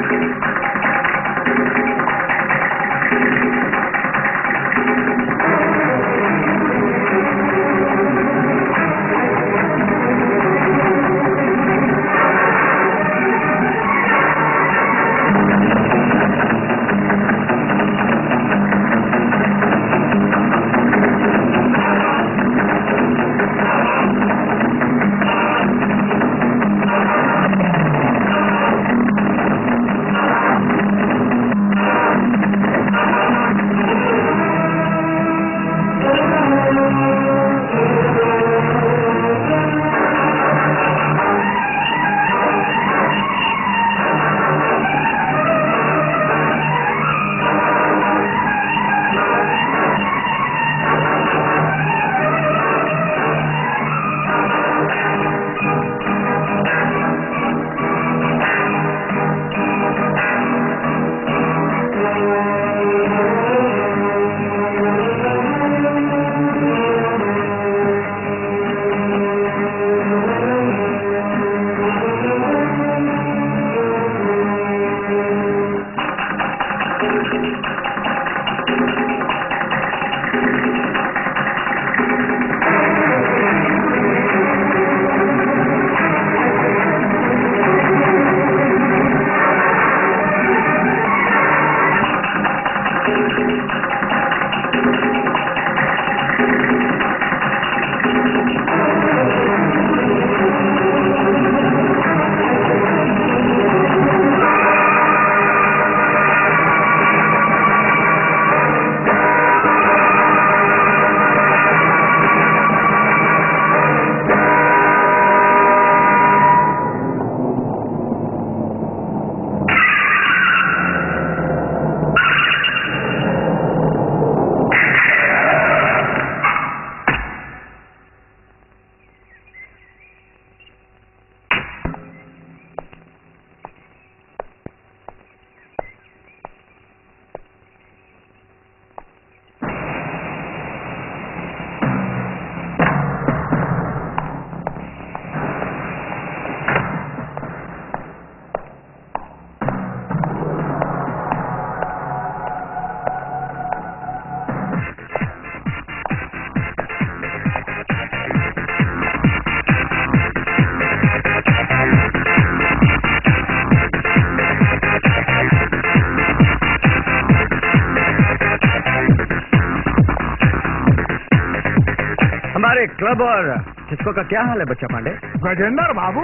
हमारे क्लब और डिस्को का क्या हाल है बच्चा पांडे? गजेंद्र बाबू,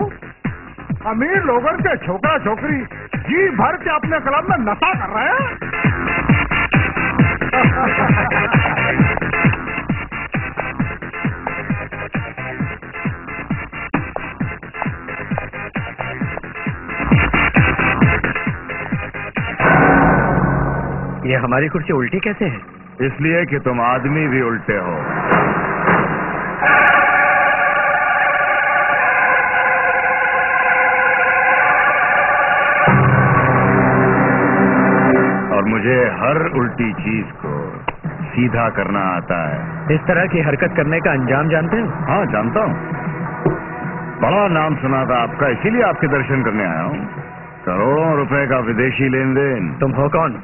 अमीर लोगों के छोकरा छोकरी जी भर के अपने क्लब में नशा कर रहे हैं। ये हमारी कुर्सी उल्टी कैसे है? इसलिए कि तुम आदमी भी उल्टे हो। और मुझे हर उल्टी चीज को सीधा करना आता है। इस तरह की हरकत करने का अंजाम जानते हो? हाँ, जानता हूँ। बड़ा नाम सुना था आपका, इसीलिए आपके दर्शन करने आया हूँ। करोड़ों रुपए का विदेशी लेन देन। तुम हो कौन?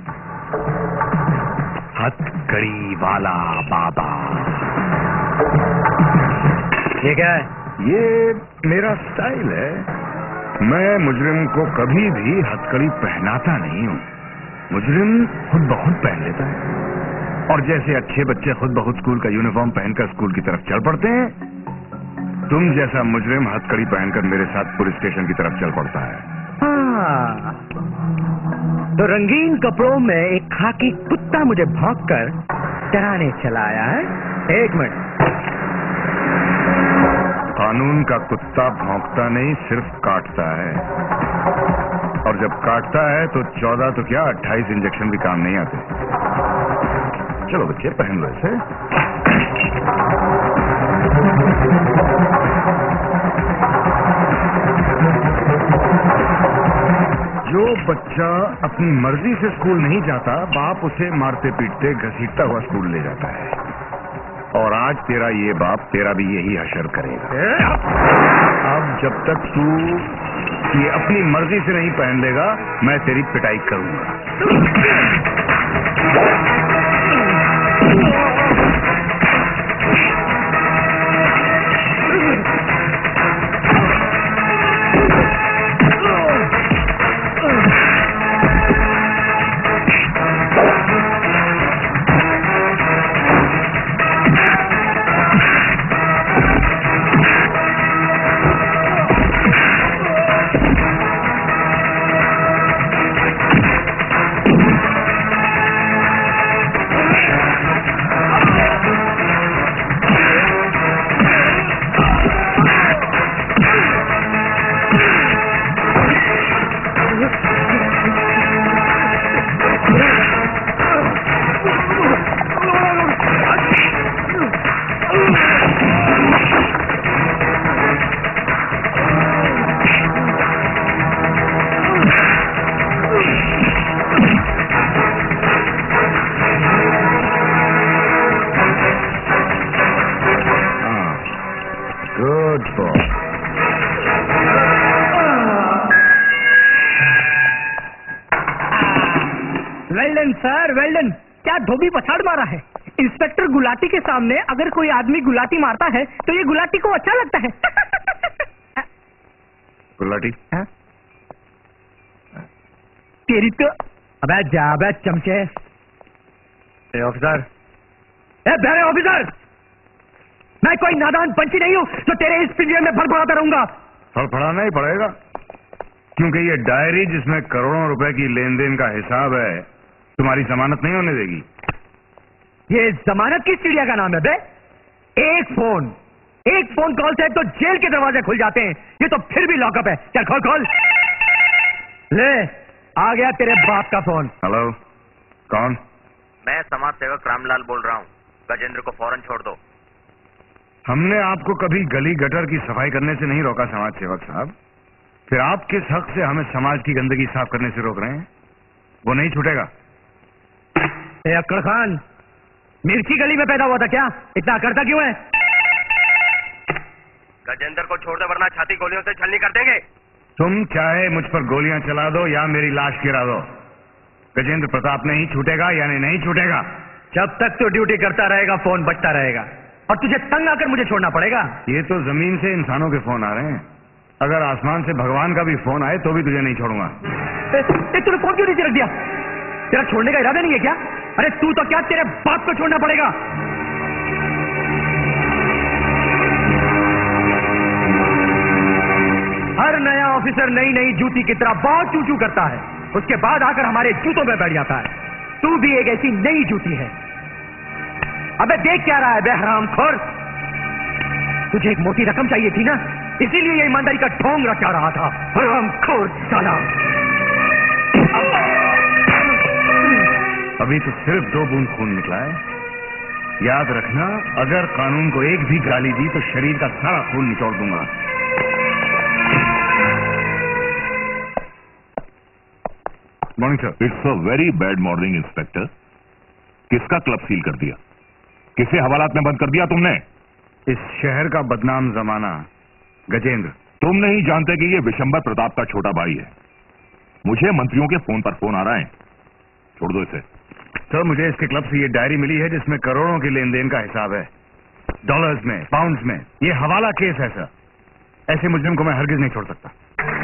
हथकड़ी वाला बाबा। ये क्या है? ये मेरा स्टाइल है। मैं मुजरिम को कभी भी हथकड़ी पहनाता नहीं हूँ। मुजरिम खुद ब खुद पहन लेता है। और जैसे अच्छे बच्चे खुद ब खुद स्कूल का यूनिफॉर्म पहनकर स्कूल की तरफ चल पड़ते हैं, तुम जैसा मुजरिम हथकड़ी पहनकर मेरे साथ पुलिस स्टेशन की तरफ चल पड़ता है। हाँ, तो रंगीन कपड़ों में एक खाकी कुत्ता मुझे भौंककर डराने चला आया है। एक मिनट। कानून का कुत्ता भौंकता नहीं, सिर्फ काटता है। और जब काटता है तो 14 तो क्या 28 इंजेक्शन भी काम नहीं आते। चलो बच्चे, पहन लो इसे। जो बच्चा अपनी मर्जी से स्कूल नहीं जाता, बाप उसे मारते पीटते घसीटता हुआ स्कूल ले जाता है। और आज तेरा ये बाप तेरा भी यही हशर करेगा। अब जब तक तू ये अपनी मर्जी से नहीं पहन लेगा, मैं तेरी पिटाई करूंगा। Good boy. Well done sir, well done. क्या धोबी पछाड़ मारा है। इंस्पेक्टर गुलाटी के सामने अगर कोई आदमी गुलाटी मारता है तो ये गुलाटी को अच्छा लगता है। गुलाटी? तेरी तो अबे जा अबे चमचे। ऑफिसर, बहरे ऑफिसर, मैं कोई नादान पंछी नहीं हूँ जो तेरे इस पिंजरे में फड़फड़ाता रहूंगा। फड़फड़ाना ही पड़ेगा, क्योंकि ये डायरी जिसमें करोड़ों रुपए की लेन देन का हिसाब है तुम्हारी जमानत नहीं होने देगी। ये जमानत की चिड़िया का नाम है बे। एक फोन कॉल से तो जेल के दरवाजे खुल जाते हैं, ये तो फिर भी लॉकअप है। चल खोल खोल। ले आ गया तेरे बाप का फोन। हेलो, कौन? मैं समाज सेवक रामलाल बोल रहा हूँ। गजेंद्र को फौरन छोड़ दो। हमने आपको कभी गली गटर की सफाई करने से नहीं रोका समाज सेवक साहब, फिर आप किस हक से हमें समाज की गंदगी साफ करने से रोक रहे हैं? वो नहीं छूटेगा। अक्कड़ खान मिर्ची गली में पैदा हुआ था क्या? इतना करता क्यों है? गजेंद्र को छोड़ दो वरना छाती गोलियों से छलनी कर देंगे। तुम चाहे मुझ पर गोलियां चला दो या मेरी लाश गिरा दो, गजेंद्र प्रताप नहीं छूटेगा, यानी नहीं छूटेगा। जब तक तो ड्यूटी करता रहेगा फोन बजता रहेगा और तुझे तंग आकर मुझे छोड़ना पड़ेगा। ये तो जमीन से इंसानों के फोन आ रहे हैं, अगर आसमान से भगवान का भी फोन आए तो भी तुझे नहीं छोड़ूंगा। तूने फोन क्यों नीचे रख दिया? तेरा छोड़ने का इरादा नहीं है क्या? अरे तू तो क्या, तेरे बाप को छोड़ना पड़ेगा। हर नया ऑफिसर नई नई जूती की तरह बहुत चू चू करता है, उसके बाद आकर हमारे जूतों में बैठ जाता है। तू भी एक ऐसी नई जूती है। अबे देख क्या रहा है बे हरामखोर? तुझे एक मोटी रकम चाहिए थी ना, इसीलिए ये ईमानदारी का ढोंग रचा रहा था। हरामखोर साला। अभी तो सिर्फ 2 बूंद खून निकला है। याद रखना, अगर कानून को एक भी गाली दी तो शरीर का सारा खून निचोड़ दूंगा। Morning sir. It's a very bad morning inspector. किसका क्लब सील कर दिया? किसे हवालात में बंद कर दिया तुमने? इस शहर का बदनाम जमाना गजेंद्र। तुम नहीं जानते कि ये विशंबर प्रताप का छोटा भाई है। मुझे मंत्रियों के फोन पर फोन आ रहे हैं। छोड़ दो इसे। सर, मुझे इसके क्लब से ये डायरी मिली है जिसमें करोड़ों के लेन देन का हिसाब है, डॉलर्स में, पाउंड्स में। ये हवाला केस है सर। ऐसे मुजरिम को मैं हरगिज नहीं छोड़ सकता।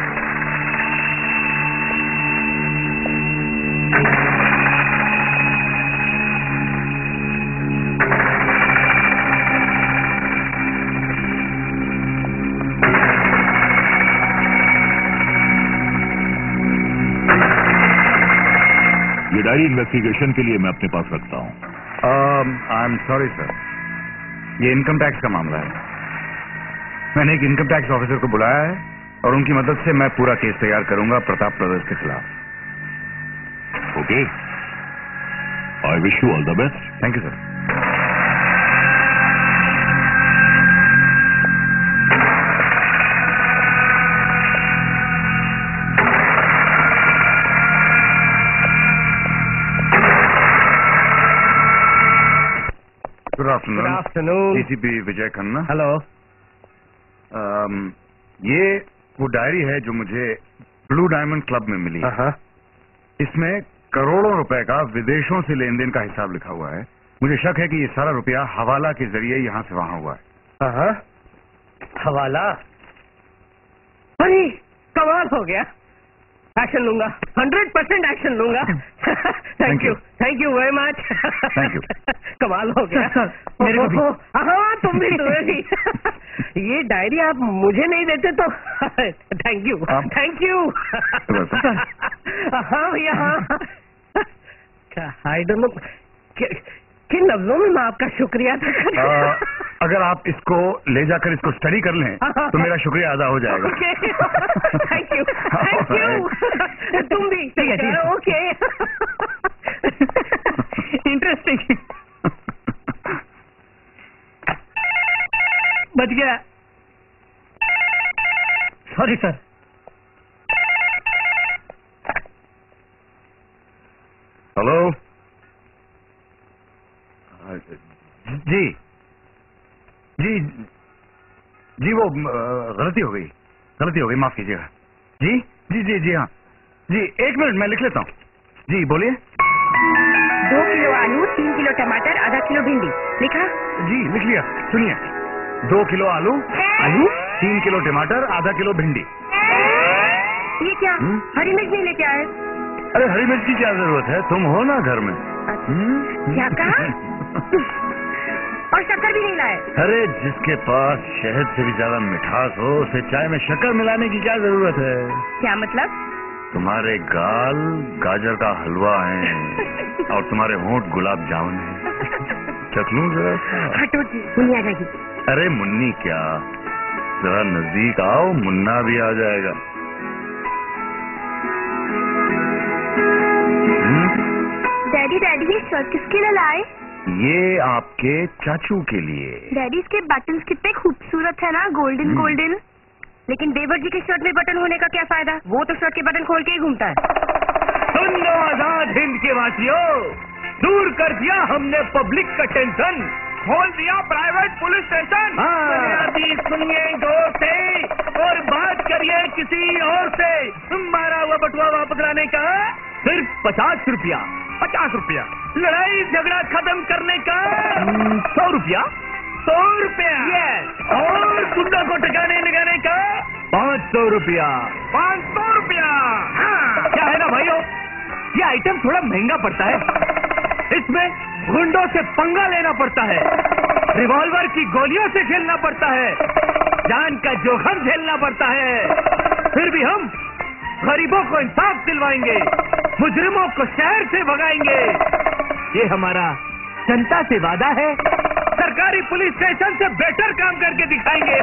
ये डायरी इन्वेस्टिगेशन के लिए मैं अपने पास रखता हूं। आई एम सॉरी सर, ये इनकम टैक्स का मामला है। मैंने एक इनकम टैक्स ऑफिसर को बुलाया है और उनकी मदद से मैं पूरा केस तैयार करूंगा प्रताप ब्रदर्स के खिलाफ। Okay, I wish you all the best. Thank you sir. Good afternoon. DCP Vijay Khanna. Hello. ये वो डायरी है जो मुझे ब्लू डायमंड क्लब में मिली है। इसमें करोड़ों रुपए का विदेशों से लेन देन का हिसाब लिखा हुआ है। मुझे शक है कि ये सारा रुपया हवाला के जरिए यहाँ से वहां हुआ है। हवाला? अरे कमाल हो गया। एक्शन लूंगा, 100% एक्शन लूंगा। Thank you very much. Thank you. कमाल हो गया। मेरे को भी। हाँ तुम भी। ये डायरी आप मुझे नहीं देते तो थैंक यू। हाँ भैया हाँ। आई डोंट नो किन लफ्जों में मैं आपका शुक्रिया अदा करूं। अगर आप इसको ले जाकर इसको स्टडी कर लें तो मेरा शुक्रिया अदा हो जाएगा। Thank you. तुम भी ओके। इंटरेस्टिंग। बच गया। Sorry sir. Hello ji ji ji वो गलती हो गई, माफ कीजिएगा। जी जी जी जी हाँ जी, 1 मिनट मैं लिख लेता हूँ। जी बोलिए। 2 किलो आलू, 3 किलो टमाटर, आधा किलो भिंडी। लिखा? जी लिख लिया। सुनिए, 2 किलो आलू, 3 किलो टमाटर, आधा किलो भिंडी। ये क्या? हरी मिर्च नहीं लेके आए? अरे हरी मिर्च की क्या जरूरत है, तुम हो ना घर में। क्या कहा? और शक्कर भी नहीं लाए? अरे जिसके पास शहद से भी ज्यादा मिठास हो उसे चाय में शक्कर मिलाने की क्या जरूरत है? क्या मतलब? तुम्हारे गाल गाजर का हलवा है और तुम्हारे होंठ गुलाब जामुन है। चखलूं जरा? हटो जी, मुन्नी आ जाएगी। अरे मुन्नी क्या, जरा नजदीक आओ, मुन्ना भी आ जाएगा। डैडी ये शर्ट किसके लिए लाए? ये आपके चाचू के लिए। डैडी इसके बटन्स कितने खूबसूरत है ना, गोल्डन। लेकिन देवर जी के शर्ट में बटन होने का क्या फायदा? वो तो शर्ट के बटन खोल के ही घूमता है। सुन लो आजाद हिंद के वासियों, दूर कर दिया हमने पब्लिक का टेंशन, खोल दिया प्राइवेट पुलिस स्टेशन। बुनियादी सुनिए गौर से और बात करिए किसी और से। मारा हुआ बटुआ वापस लाने का सिर्फ 50 रुपया। 50 रुपया। लड़ाई झगड़ा खत्म करने का 100 रुपया। 100 रुपया। और गुंडा को ठिकाने लगाने का 500 रुपया। 500 रुपया। क्या है ना भाइयों, ये आइटम थोड़ा महंगा पड़ता है। इसमें गुंडों से पंगा लेना पड़ता है, रिवॉल्वर की गोलियों से खेलना पड़ता है, जान का जोखिम झेलना पड़ता है। फिर भी हम गरीबों को इंसाफ दिलवाएंगे, मुजरिमों को शहर से भगाएंगे। ये हमारा जनता से वादा है। सरकारी पुलिस स्टेशन से बेटर काम करके दिखाएंगे।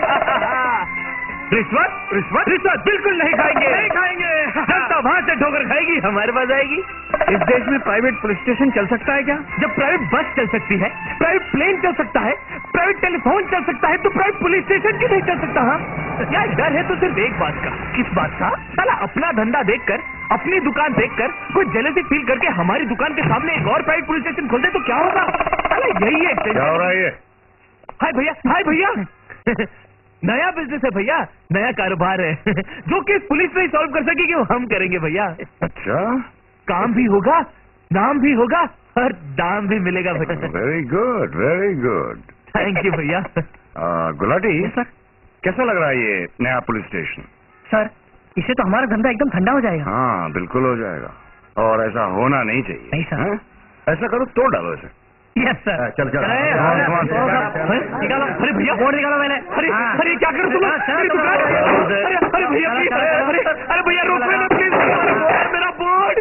रिश्वत बिल्कुल नहीं खाएंगे। जनता वहां से ठोकर खाएगी, हमारे पास आएगी। इस देश में प्राइवेट पुलिस स्टेशन चल सकता है क्या? जब प्राइवेट बस चल सकती है, प्राइवेट प्लेन चल सकता है, प्राइवेट टेलीफोन चल सकता है, तो प्राइवेट पुलिस स्टेशन क्यों नहीं चल सकता? हाँ यार, डर है तो सिर्फ एक बात का। किस बात का? साला अपना धंधा देखकर, अपनी दुकान देखकर कोई जेलसी फील करके हमारी दुकान के सामने एक और प्राइवेट पुलिस स्टेशन खोल दे तो क्या होगा? साला यही है। क्या हो रहा है ये? हाय भैया नया बिजनेस है भैया, नया कारोबार है जो कि पुलिस नहीं सॉल्व कर सकेगी वो हम करेंगे भैया। अच्छा, काम भी होगा, नाम भी होगा और दाम भी मिलेगा भैया। Very good. थैंक यू भैया। गुलाटी सर, कैसा लग रहा है ये नया पुलिस स्टेशन? सर इससे तो हमारा धंधा एकदम ठंडा हो जाएगा। हाँ बिल्कुल हो जाएगा, और ऐसा होना नहीं चाहिए। नहीं सर। हाँ? ऐसा करो, तोड़ डालो इसे। Yes sir. चल निकालो। अरे भैया बोर्ड निकालो मैंने। अरे क्या करो तुम? अरे भैया अरे भैया रोक लेना प्लीज, मेरा बोर्ड।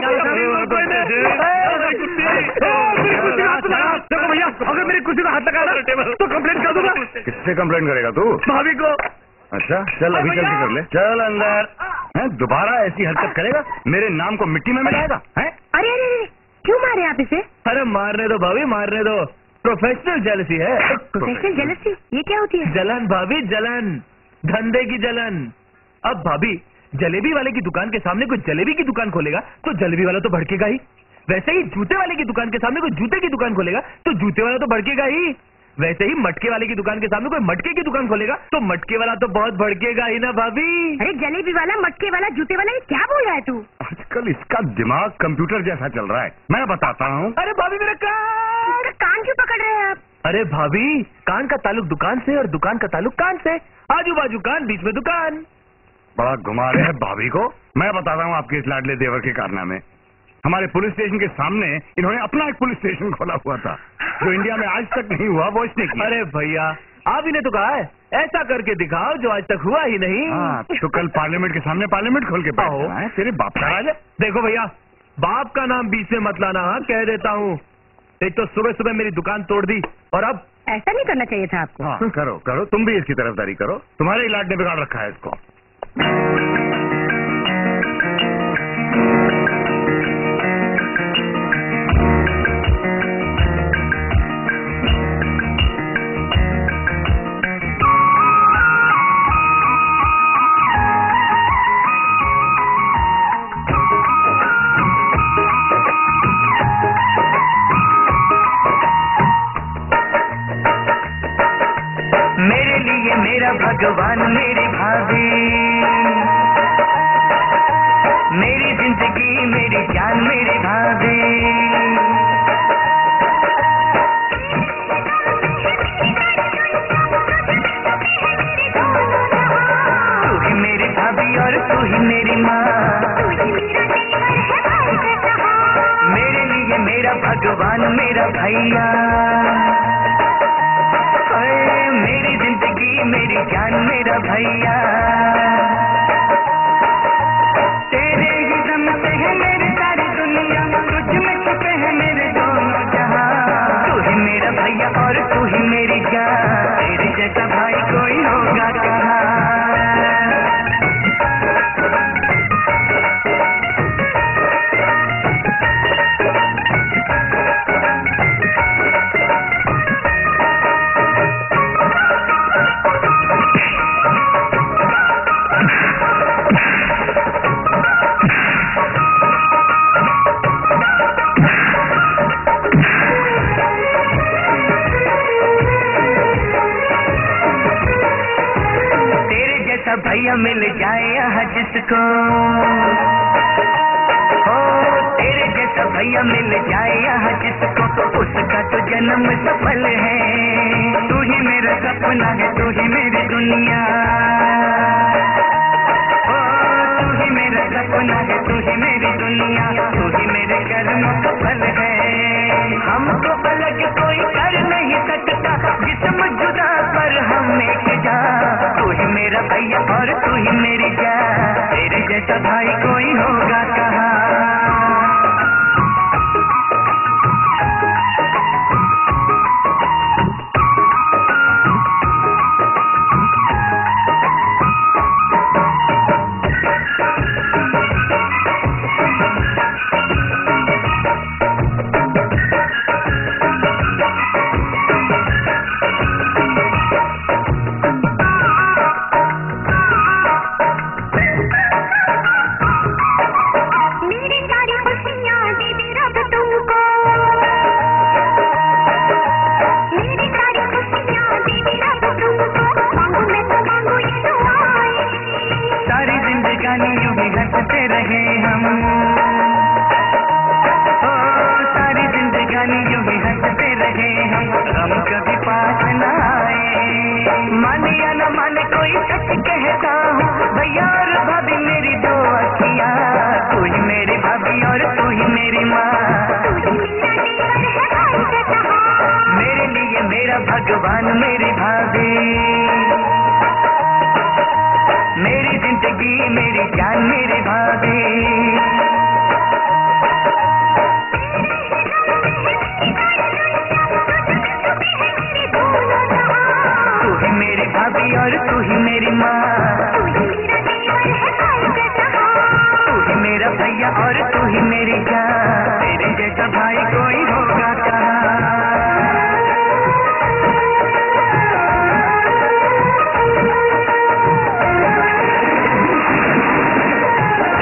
देखो भैया, अगर मेरी कुर्सी को हाथ लगा तो कंप्लेंट कर दूंगा। किससे कंप्लेंट करेगा तू? भाभी को। अच्छा चल, अभी जल्दी कर ले। चल अंदर। दोबारा ऐसी हरकत करेगा मेरे नाम को मिट्टी में मिलाएगा। अरे क्यों मारे आप इसे? अरे मारने दो भाभी, मारने दो। प्रोफेशनल जेलसी है। Professional jealousy? ये क्या होती है? जलन भाभी, जलन, धंधे की जलन। अब भाभी, जलेबी वाले की दुकान के सामने कोई जलेबी की दुकान खोलेगा तो जलेबी वाला तो भड़केगा ही। वैसे ही जूते वाले की दुकान के सामने कोई जूते की दुकान खोलेगा तो जूते वाला तो भड़केगा ही। वैसे ही मटके वाले की दुकान के सामने कोई मटके की दुकान खोलेगा तो मटके वाला तो बहुत भड़केगा ही ना भाभी। अरे जलेबी वाला, मटके वाला, जूते वाला, ये क्या बोल रहा है तू? आजकल इसका दिमाग कंप्यूटर जैसा चल रहा है। मैं बताता हूँ। अरे भाभी मेरा कान। इसका कान क्यों पकड़ रहे हैं आप? अरे भाभी, कान का ताल्लुक दुकान से और दुकान का ताल्लुक कान से। आजू बाजू कान, बीच में दुकान। बड़ा घुमा रहे हैं भाभी को। मैं बताता हूँ आपके इस लाडले देवर के कारनामे। हमारे पुलिस स्टेशन के सामने इन्होंने अपना एक पुलिस स्टेशन खोला हुआ था, जो इंडिया में आज तक नहीं हुआ, वो इसने किया। अरे भैया, आप इन्हें तो कहा है ऐसा करके दिखाओ जो आज तक हुआ ही नहीं। हाँ, तो कल पार्लियामेंट के सामने पार्लियामेंट खोल के बैठना है। तेरे बाप का राज है। देखो भैया, बाप का नाम बीच में मत लाना। हाँ, कह देता हूँ। एक तो सुबह सुबह मेरी दुकान तोड़ दी और अब ऐसा नहीं करना चाहिए था आपको। हाँ, करो करो, तुम भी इसकी तरफदारी करो। तुम्हारे इलाज ने बिगाड़ रखा है इसको। मेरे लिए मेरा भगवान मेरी भाभी, मेरी जिंदगी मेरी जान मेरी भाभी। तू ही मेरी भाभी और तू ही मेरी माँ। मेरे लिए मेरा भगवान मेरा भैया, मेरी जिंदगी मेरी जान मेरा भैया। तेरे ही दम से है मेरी सारी दुनिया, तुझ में छुपे हैं मेरे दोनों जहां। तू ही मेरा भैया और तू ही मेरी जान, तेरे जैसा भाई कोई होगा कहाँ। भैया मिल जाए यहाँ जिसको, हो तेरे जैसा भैया मिल जाए यहाँ जिसको, उसका तो जन्म सफल है। तू ही मेरा सपना है, तू ही मेरी दुनिया। हो तू ही मेरा सपना है, तू ही मेरी दुनिया। तू ही मेरे कर्म का फल है। हमको अलग कोई कर नहीं सकता, जिस्म जुदा पर हम एक जा। तू ही मेरा भैया और तू ही मेरी जान, तेरे जैसा भाई कोई होगा कहाँ। भगवान मेरी भाभी, मेरी जिंदगी मेरी जान मेरी भाभी। तू ही मेरी भाभी और तू ही मेरी माँ। तू ही मेरा भैया और तू ही मेरी जान, तेरे जैसा भाई कोई होगा कहाँ।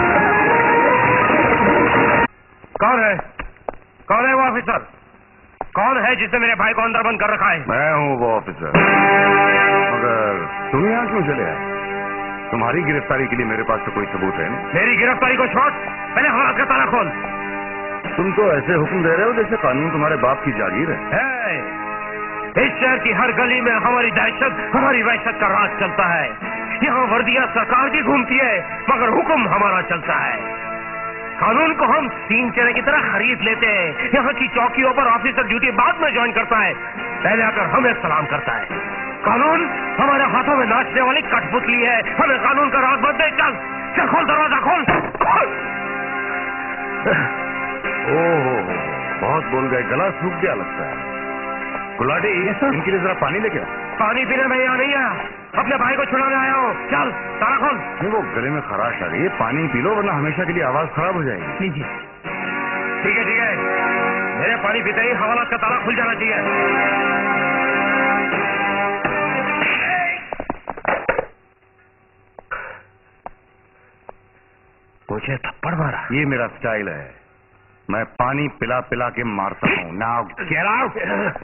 कौन है वो ऑफिसर? कौन है जिसने मेरे भाई को अंदर बंद कर रखा है? मैं हूँ वो ऑफिसर। मगर तुम यहाँ क्यों चले आए? तुम्हारी गिरफ्तारी के लिए मेरे पास तो कोई सबूत है नहीं। मेरी गिरफ्तारी को छोड़, पहले हवालात का ताला खोल। तुम तो ऐसे हुक्म दे रहे हो जैसे कानून तुम्हारे बाप की जागीर है। इस शहर की हर गली में हमारी दहशत, हमारी वहशत का राज चलता है। यहाँ वर्दियां सरकार की घूमती है, मगर हुक्म हमारा चलता है। कानून को हम सीन चने की तरह खरीद लेते हैं। यहाँ की चौकियों पर ऑफिसर ड्यूटी बाद में ज्वाइन करता है, पहले आकर हमें सलाम करता है। कानून हमारे हाथों में नाचने वाली कठपुतली है। हमें कानून का राज बदले। चल चल, खोल दरवाजा, खोल। ओहो, बहुत बोल गए, गला सूख गया लगता है। गुलाटी, इनके लिए जरा पानी लेके आओ। पानी पीने में यहाँ नहीं आया, अपने भाई को छुड़ाने आया हूँ। चल ताला खोल। नहीं, वो गले में खराश आ रही है, पानी पी लो वरना हमेशा के लिए आवाज खराब हो जाएगी। लीजिए। ठीक है ठीक है, मेरे पानी पीते ही हवालात का ताला खुल जाना चाहिए। मुझे थप्पड़ मारा। ये मेरा स्टाइल है, मैं पानी पिला पिला के मारता हूँ। Now get out.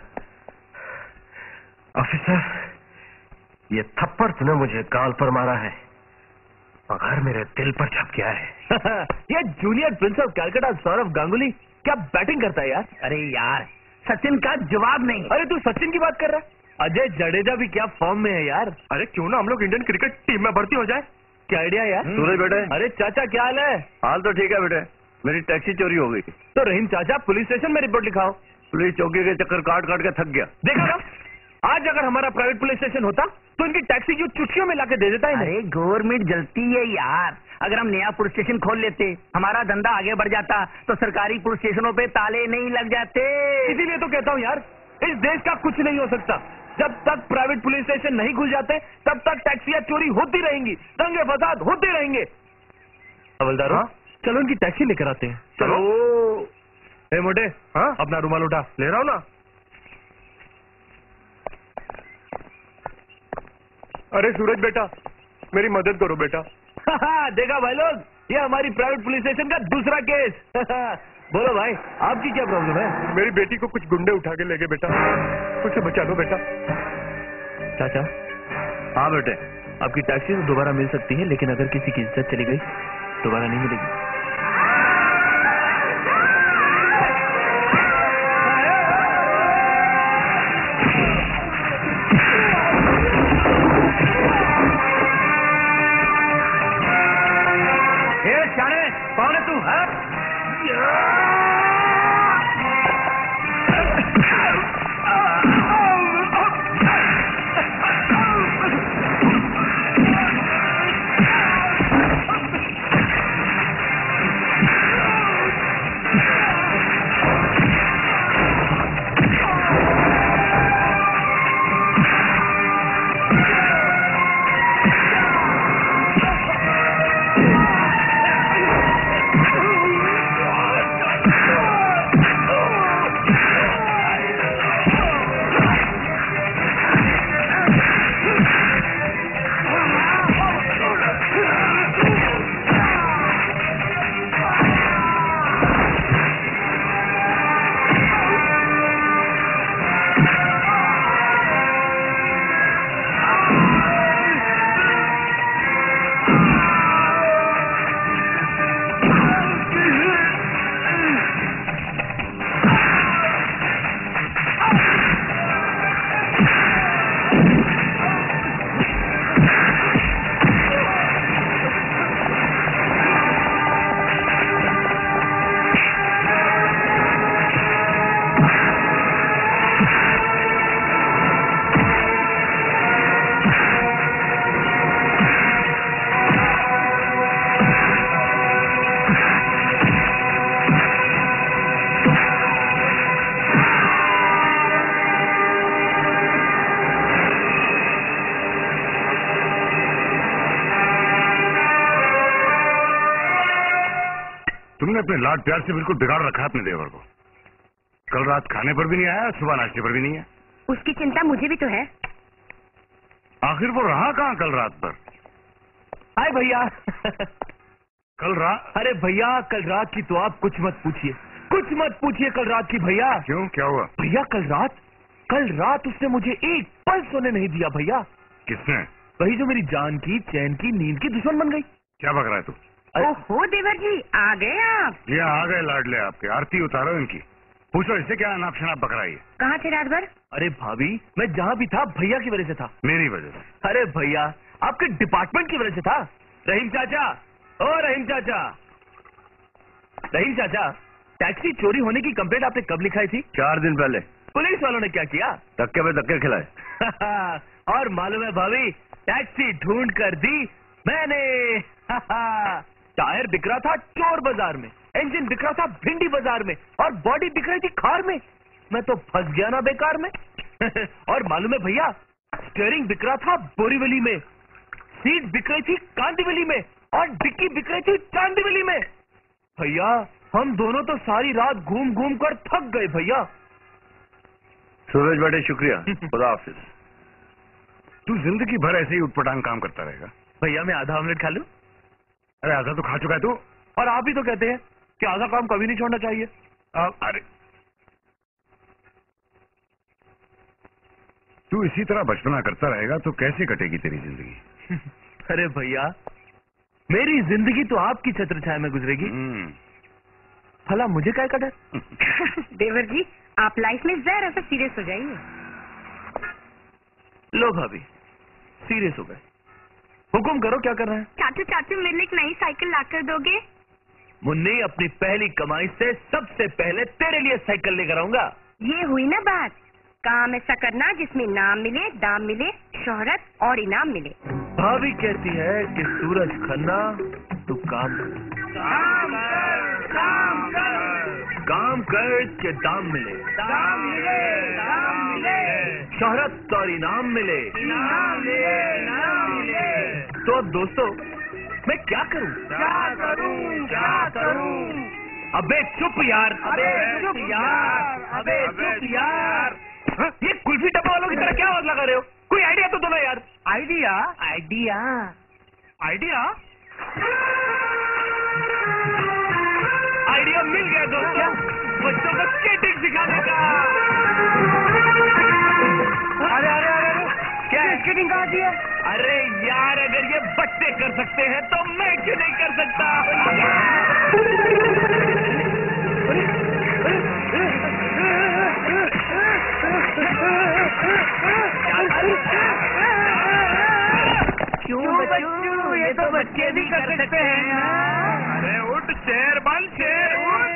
ऑफिसर, ये थप्पड़ तूने मुझे गाल पर मारा है, मगर मेरे दिल पर छप गया है। ये junior prince of Calcutta Sourav Ganguly क्या बैटिंग करता है यार। अरे यार, सचिन का जवाब नहीं। अरे तू सचिन की बात कर रहा है? अजय जडेजा भी क्या फॉर्म में है यार। अरे क्यों ना हम लोग इंडियन क्रिकेट टीम में भर्ती हो जाए? क्या आइडिया यार। सूरज बेटे। अरे चाचा क्या हाल है? हाल तो ठीक है बेटे, मेरी टैक्सी चोरी हो गई। तो रहीम चाचा पुलिस स्टेशन में रिपोर्ट लिखाओ। पुलिस चौकी के चक्कर काट काट के थक गया। देखा ना, आज अगर हमारा प्राइवेट पुलिस स्टेशन होता तो इनकी टैक्सी की चुटकियों में लाके दे देता है। अरे गवर्नमेंट जलती है यार। अगर हम नया पुलिस स्टेशन खोल लेते, हमारा धंधा आगे बढ़ जाता, तो सरकारी पुलिस स्टेशनों पे ताले नहीं लग जाते। इसीलिए तो कहता हूँ यार, इस देश का कुछ नहीं हो सकता। जब तक प्राइवेट पुलिस स्टेशन नहीं खुल जाते, तब तक टैक्सियां चोरी होती रहेंगी, दंगे फसाद होते रहेंगे। हवलदार, चलो इनकी टैक्सी लेकर आते हैं। चलो। ए मोटे, हाँ? अपना रुमाल उठा। ले रहा हूँ ना। अरे सूरज बेटा, मेरी मदद करो बेटा। देखा भाई लोग, ये हमारी प्राइवेट पुलिस स्टेशन का दूसरा केस। बोलो भाई, आपकी क्या प्रॉब्लम है? मेरी बेटी को कुछ गुंडे उठा के ले गए बेटा, उसे बचा लो बेटा। चाचा। हाँ बेटे। आपकी टैक्सी तो दोबारा मिल सकती है, लेकिन अगर किसी की इज्जत चली गई दोबारा नहीं मिलेगी। कौन है तू? तुमने अपने लाड प्यार से बिल्कुल बिगाड़ रखा है अपने देवर को। कल रात खाने पर भी नहीं आया, सुबह नाश्ते पर भी नहीं है। उसकी चिंता मुझे भी तो है। आखिर वो रहा कहाँ कल रात पर? हाय भैया। कल रात? अरे भैया, कल रात की तो आप कुछ मत पूछिए। कुछ मत पूछिए कल रात की भैया। क्यों, क्या हुआ? भैया कल रात उसने मुझे एक पल सोने नहीं दिया भैया। किसने? वही जो मेरी जान की, चैन की, नींद की दुश्मन बन गई। क्या बक रहा है तू? ओहो देवर जी, आ गए आप। ये आ गए लाडले आपके, आरती उतारो इनकी। पूछो इससे क्या अनाप शनाप बक रहा है ये? कहाँ थे रात भर? अरे भाभी, मैं जहाँ भी था भैया की वजह से था। मेरी वजह से? अरे भैया, आपके डिपार्टमेंट की वजह से था। रहीम चाचा, ओ रहीम चाचा, रहीम चाचा, टैक्सी चोरी होने की कंप्लेंट आपने कब लिखाई थी? 4 दिन पहले। पुलिस वालों ने क्या किया? धक्के पे धक्के खिलाए। और मालूम है भाभी, टैक्सी ढूंढ कर दी मैंने। टायर बिक रहा था चोर बाजार में, इंजन बिक रहा था भिंडी बाजार में, और बॉडी बिक रही थी खार में। मैं तो फंस गया ना बेकार में। और मालूम है भैया, स्टीयरिंग बिक रहा था बोरीवली में, सीट बिक रही थी कांदीवली में, और डिक्की बिक रही थी चांदीवली में। भैया, हम दोनों तो सारी रात घूम घूम कर थक गए भैया। सूरज बेटे शुक्रिया, खुदा हाफिज। तू जिंदगी भर ऐसे ही उटपटांग काम करता रहेगा? भैया, मैं आधा ऑमलेट खा लूं? अरे आधा तो खा चुका है तू। और आप ही तो कहते हैं कि आधा काम कभी नहीं छोड़ना चाहिए। अरे तू इसी तरह बचपना करता रहेगा तो कैसे कटेगी तेरी जिंदगी? अरे भैया, मेरी जिंदगी तो आपकी छत्र छाया में गुजरेगी। भला मुझे क्या डर? देवर जी, आप लाइफ में जरा सा सीरियस हो जाइए। लो भाभी, सीरियस हो गए। हुकुम करो, क्या करना है? चाचू चाचू, मेरे लिए एक नई साइकिल ला कर दोगे? मुन्नी, अपनी पहली कमाई से सबसे पहले तेरे लिए साइकिल लेकर आऊंगा। ये हुई ना बात। काम ऐसा करना जिसमें नाम मिले, दाम मिले, शोहरत और इनाम मिले। भाभी कहती है कि सूरज खन्ना तू काम कर के दाम मिले, शोहरत और इनाम मिले। तो अब दोस्तों, मैं क्या करूं? अबे चुप यार, ये कुल्फी डब्बा वालों की तरह क्या आवाज लगा रहे हो? कोई आइडिया तो दो ना यार। आइडिया मिल गया दोस्तों, बच्चों को स्केटिंग सिखाने का। अरे क्या स्केटिंग कहाँ की है? अरे यार, अगर ये बच्चे कर सकते हैं तो मैं क्यों नहीं कर सकता? क्यों बच्चों, ये तो बच्चे भी कर सकते हैं। अरे उठ शेर बन, शेर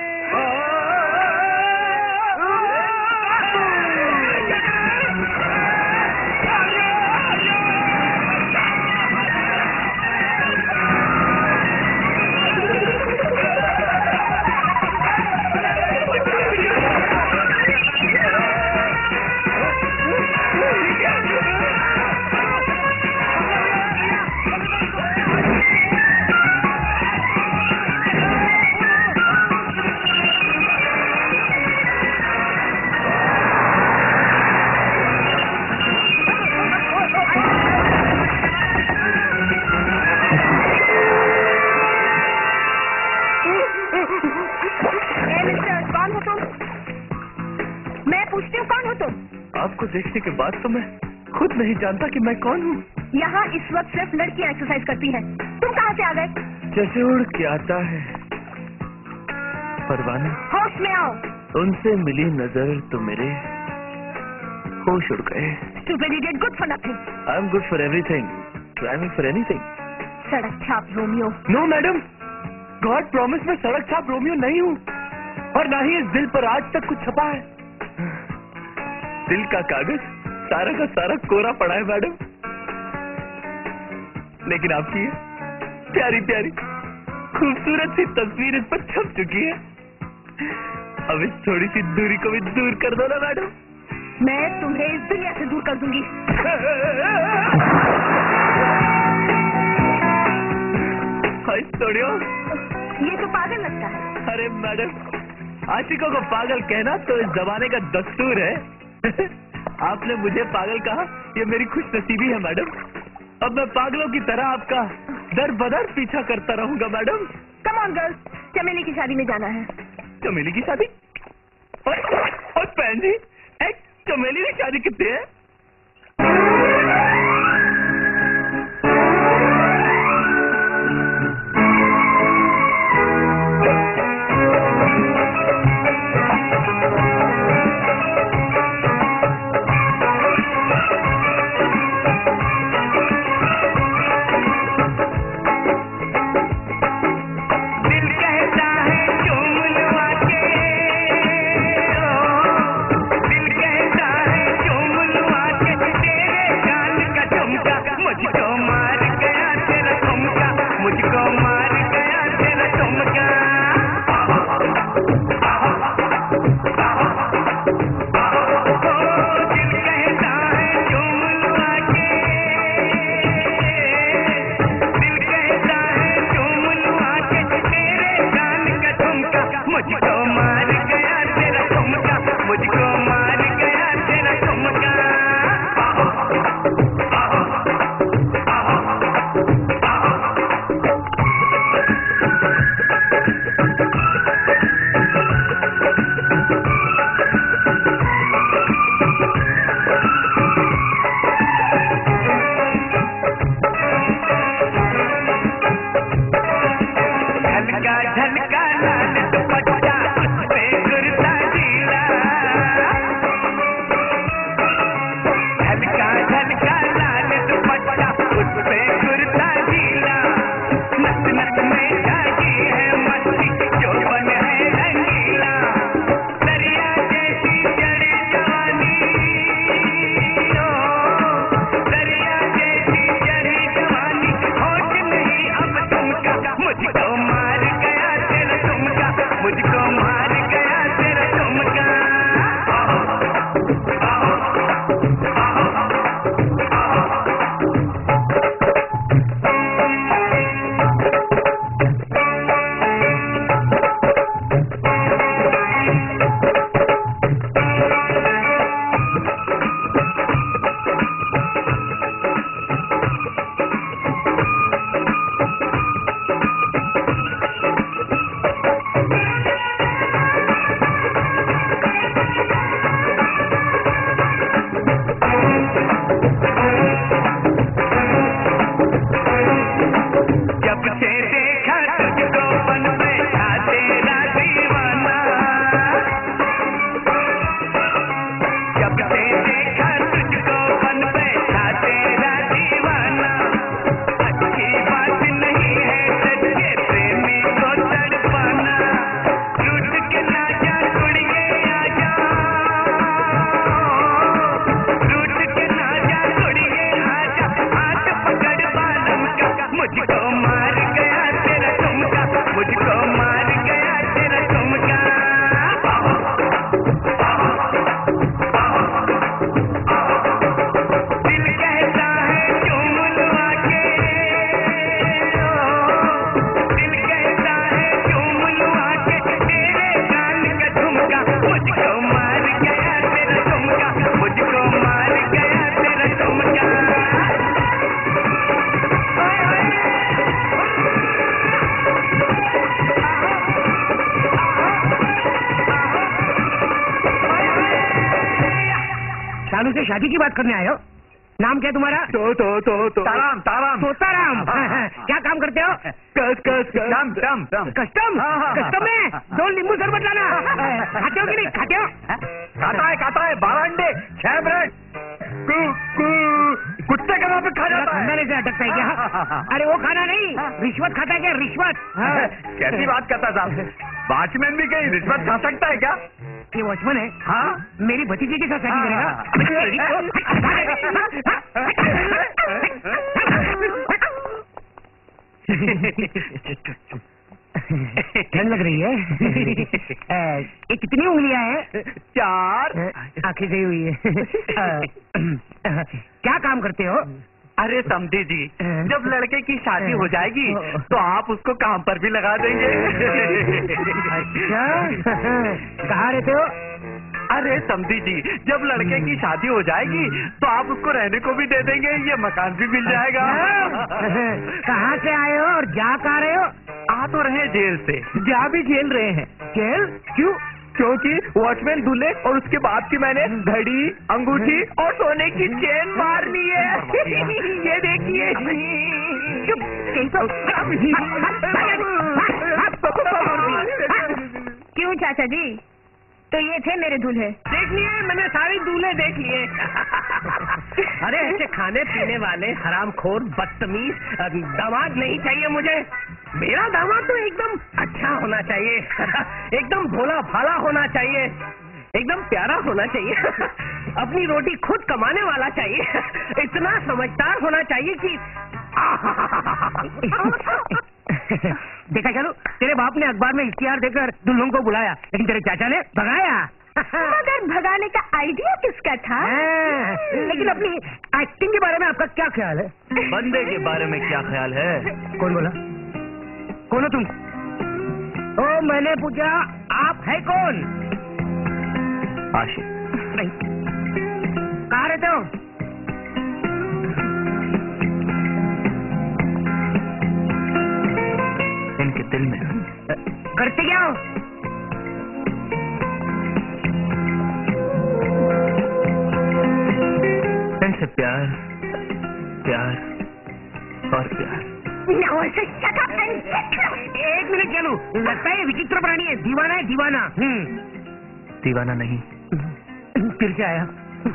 आपको देखने के बाद तो मैं खुद नहीं जानता कि मैं कौन हूँ। यहाँ इस वक्त सिर्फ लड़कियाँ एक्सरसाइज करती हैं। तुम कहाँ से आ गए? जैसे उड़ के आता है परवाना। होश में आओ। उनसे मिली नजर तो मेरे होश उड़ गए। Stupid idiot, good for nothing. I am good for everything, cramming for anything. सड़क छाप Romeo. No madam, God promise मैं सड़क छाप रोमियो नहीं हूँ, और ना ही इस दिल पर आज तक कुछ छपा है। दिल का कागज सारा का सारा कोरा पड़ा है मैडम, लेकिन आपकी प्यारी प्यारी खूबसूरत सी तस्वीर इस पर छप चुकी है। अब इस थोड़ी सी दूरी को भी दूर कर दो ना मैडम। मैं तुम्हें इस दुनिया से दूर कर दूंगी। ये तो पागल लगता है। अरे मैडम, आशिकों को पागल कहना तो इस जमाने का दस्तूर है। आपने मुझे पागल कहा, ये मेरी खुशनसीबी है मैडम। अब मैं पागलों की तरह आपका दर बदर पीछा करता रहूंगा मैडम। कम ऑन गर्ल्स, चमेली की शादी में जाना है। चमेली की शादी? और बहन जी, एक चमेली की शादी कितने है? से शादी की बात करने आए हो? नाम क्या तुम्हारा? ताराम ताराम तोताराम। क्या काम करते हो? कस्टम कस्टम में 2 नींबू शरबत लाना। खाते हो कि नहीं खाते हो? खाता है 12 अंडे 6 ब्रेड कुत्ते के नाम पे खा जाता है। से अटकता है क्या? अरे वो खाना नहीं, रिश्वत खाता है क्या? रिश्वत। कैसी बात करता साहब? वॉचमैन भी कहीं रिश्वत खा सकता है क्या? ये वॉचमैन है? हाँ, मेरी भतीजी के साथ शादी करेगा? ठंड लग रही है। ये कितनी उंगलियां हैं? 4। आंखें गई हुई है। क्या काम करते हो? अरे समझे जी, जब लड़के की शादी हो जाएगी तो आप उसको काम पर भी लगा देंगे। अच्छा, कहाँ रहते हो? अरे समझी जी, जब लड़के की शादी हो जाएगी तो आप उसको रहने को भी दे देंगे, ये मकान भी मिल जाएगा। कहाँ से आए हो और जा कहाँ रहे हो? आ तो रहे जेल से, जा भी झेल रहे हैं। जेल क्यों? क्योंकि वॉचमैन दूल्हे और उसके बाद की मैंने घड़ी, अंगूठी और सोने की चेन मार ली है। ये देखिए। चुप, यही तो। क्यों चाचा जी? तो ये थे मेरे दूल्हे। देख लिए, मैंने सारे दूल्हे देख लिए। अरे ऐसे खाने पीने वाले हरामखोर बदतमीज दामाद नहीं चाहिए मुझे। मेरा दामाद तो एकदम अच्छा होना चाहिए, एकदम भोला भाला होना चाहिए, एकदम प्यारा होना चाहिए, अपनी रोटी खुद कमाने वाला चाहिए, इतना समझदार होना चाहिए कि देखा चलो, तेरे बाप ने अखबार में इश्तिहार देकर दुल्हन को बुलाया, लेकिन तेरे चाचा ने भगाया। मगर भगाने का आइडिया किसका था? लेकिन अपनी एक्टिंग के बारे में आपका क्या ख्याल है? बंदे के बारे में क्या ख्याल है? कौन बोला? कौन हो तुम? ओ मैंने पूछा आप है कौन? आशिक। नहीं, कहाँ रहते हो? इनके दिल में। करते क्या हो? इनसे प्यार, प्यार और प्यार। एक मिनट चलो, लगता है विचित्र प्राणी है, दीवाना है, दीवाना। दीवाना नहीं। फिर क्या आया?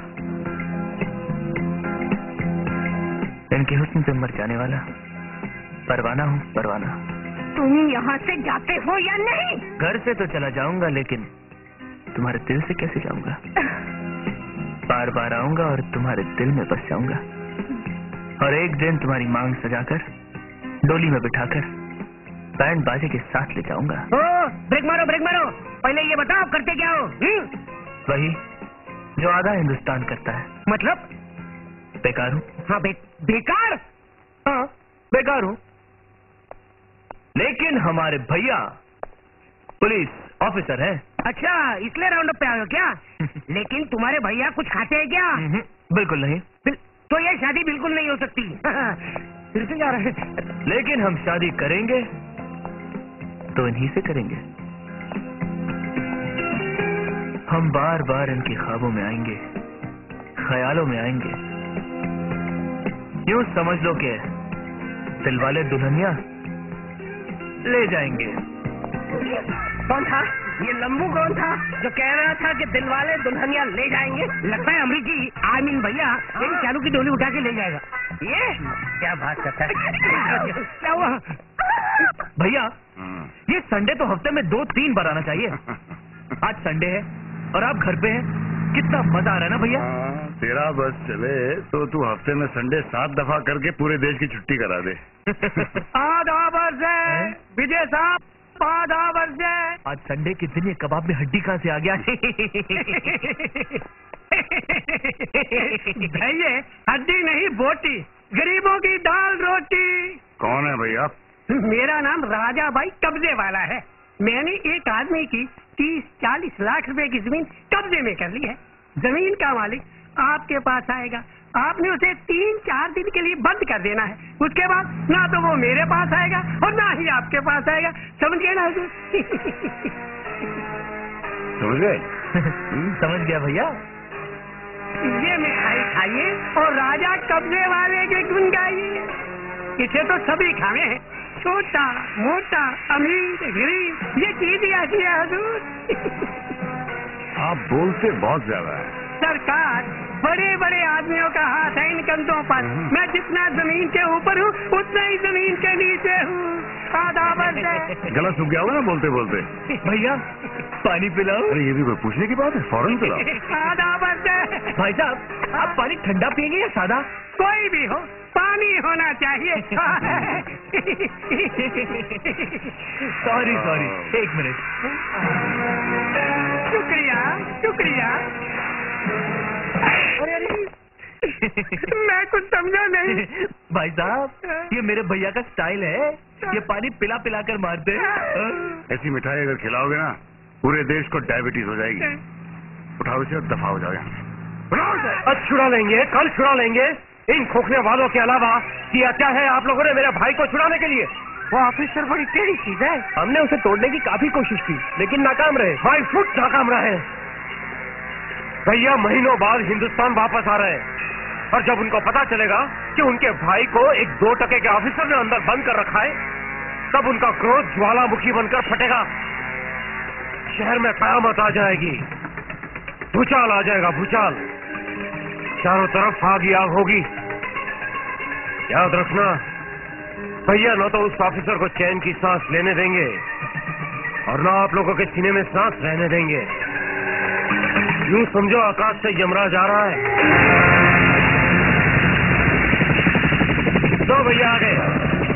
इनके हुस्न पे मर जाने वाला परवाना हूँ, परवाना। तुम यहाँ से जाते हो या नहीं? घर से तो चला जाऊंगा, लेकिन तुम्हारे दिल से कैसे जाऊंगा? बार बार आऊंगा और तुम्हारे दिल में बस जाऊंगा, और एक दिन तुम्हारी मांग सजाकर डोली में बिठाकर बैंड बाजे के साथ ले जाऊंगा। ब्रेक मारो, ब्रेक मारो। पहले ये बताओ करते क्या हो? वही जो आधा हिंदुस्तान करता है। मतलब? बेकार हूँ। हाँ, बेकार? हाँ, बेकार हूँ, लेकिन हमारे भैया पुलिस ऑफिसर हैं। अच्छा, इसलिए राउंड अप पे आए हो क्या? लेकिन तुम्हारे भैया कुछ खाते हैं क्या? बिल्कुल नहीं। तो ये शादी बिल्कुल नहीं हो सकती। फिर से जा रहे हैं। लेकिन हम शादी करेंगे तो इन्हीं से करेंगे। हम बार बार इनके ख्वाबों में आएंगे, ख्यालों में आएंगे। यूं समझ लो कि दिलवाले दुल्हनिया ले जाएंगे। कौन था ये लम्बू? कौन था जो कह रहा था कि दिलवाले दुल्हनिया ले जाएंगे? लगता है अमरीकी आमीन भैया इन चालू की डोली उठा के ले जाएगा। ये क्या बात करता है? क्या हुआ भैया? ये संडे तो हफ्ते में 2-3 बार आना चाहिए। आज संडे है और आप घर पे हैं, कितना मजा आ रहा है ना भैया? तेरा बस चले तो तू हफ्ते में संडे 7 दफा करके पूरे देश की छुट्टी करा दे। आधा वर्ष है विजय साहब, आधा वर्ष है। आज संडे के दिन ये कबाब में हड्डी कहाँ से आ गया? भैया हड्डी नहीं बोटी, गरीबों की दाल रोटी। कौन है भैया? मेरा नाम राजा भाई कब्जे वाला है। मैंने एक आदमी की 30-40 लाख रुपए की जमीन कब्जे में कर ली है। जमीन का मालिक आपके पास आएगा, आपने उसे 3-4 दिन के लिए बंद कर देना है। उसके बाद ना तो वो मेरे पास आएगा और ना ही आपके पास आएगा। समझ गए ना? समझ गए? समझ गया भैया। ये मिठाई खाइए और राजा कब्जे वाले के गुण गाइए। इसे तो सभी खावे हैं, छोटा मोटा अमीर गरीब, ये चीज ही ऐसी है हुजूर। आप बोलते बहुत ज्यादा है। सरकार, बड़े बड़े आदमियों का हाथ है इन कंधों पर। मैं जितना जमीन के ऊपर हूँ उतना ही जमीन के नीचे हूँ। आधा वर्ष है। गला सूख गया होगा ना बोलते बोलते। भैया पानी पिलाओ। अरे ये भी कोई पूछने की बात है, फौरन पिलाओ। आधा वर्ष है। भाई साहब, आप पानी ठंडा पिएंगे या सादा? कोई भी हो, पानी होना चाहिए। सॉरी, एक मिनट। शुक्रिया शुक्रिया। मैं कुछ समझा नहीं। भाई साहब, ये मेरे भैया का स्टाइल है, ये पानी पिला पिला कर मारते हैं। ऐसी मिठाई अगर खिलाओगे ना पूरे देश को डायबिटीज हो जाएगी। उठाओ इसे और दफा हो जाओ यहाँ से। उठाओ इसे। आज छुड़ा लेंगे, कल छुड़ा लेंगे। इन खोखले वालों के अलावा किया क्या है आप लोगों ने मेरे भाई को छुड़ाने के लिए? वो ऑफिसर बड़ी टेढ़ी चीज है। हमने उसे तोड़ने की काफी कोशिश की, लेकिन नाकाम रहे। 5 फुट नाकाम रहे। भैया महीनों बाद हिंदुस्तान वापस आ रहे हैं, और जब उनको पता चलेगा कि उनके भाई को एक 2 टके के ऑफिसर ने अंदर बंद कर रखा है, तब उनका क्रोध ज्वालामुखी बनकर फटेगा। शहर में कयामत आ जाएगी, भूचाल आ जाएगा, भूचाल। चारों तरफ आग ही आग होगी। याद रखना भैया, न तो उस ऑफिसर को चैन की सांस लेने देंगे और न आप लोगों के सीने में सांस रहने देंगे। यूं समझो आकाश से यमराज आ रहा है। दो भैया आ गए।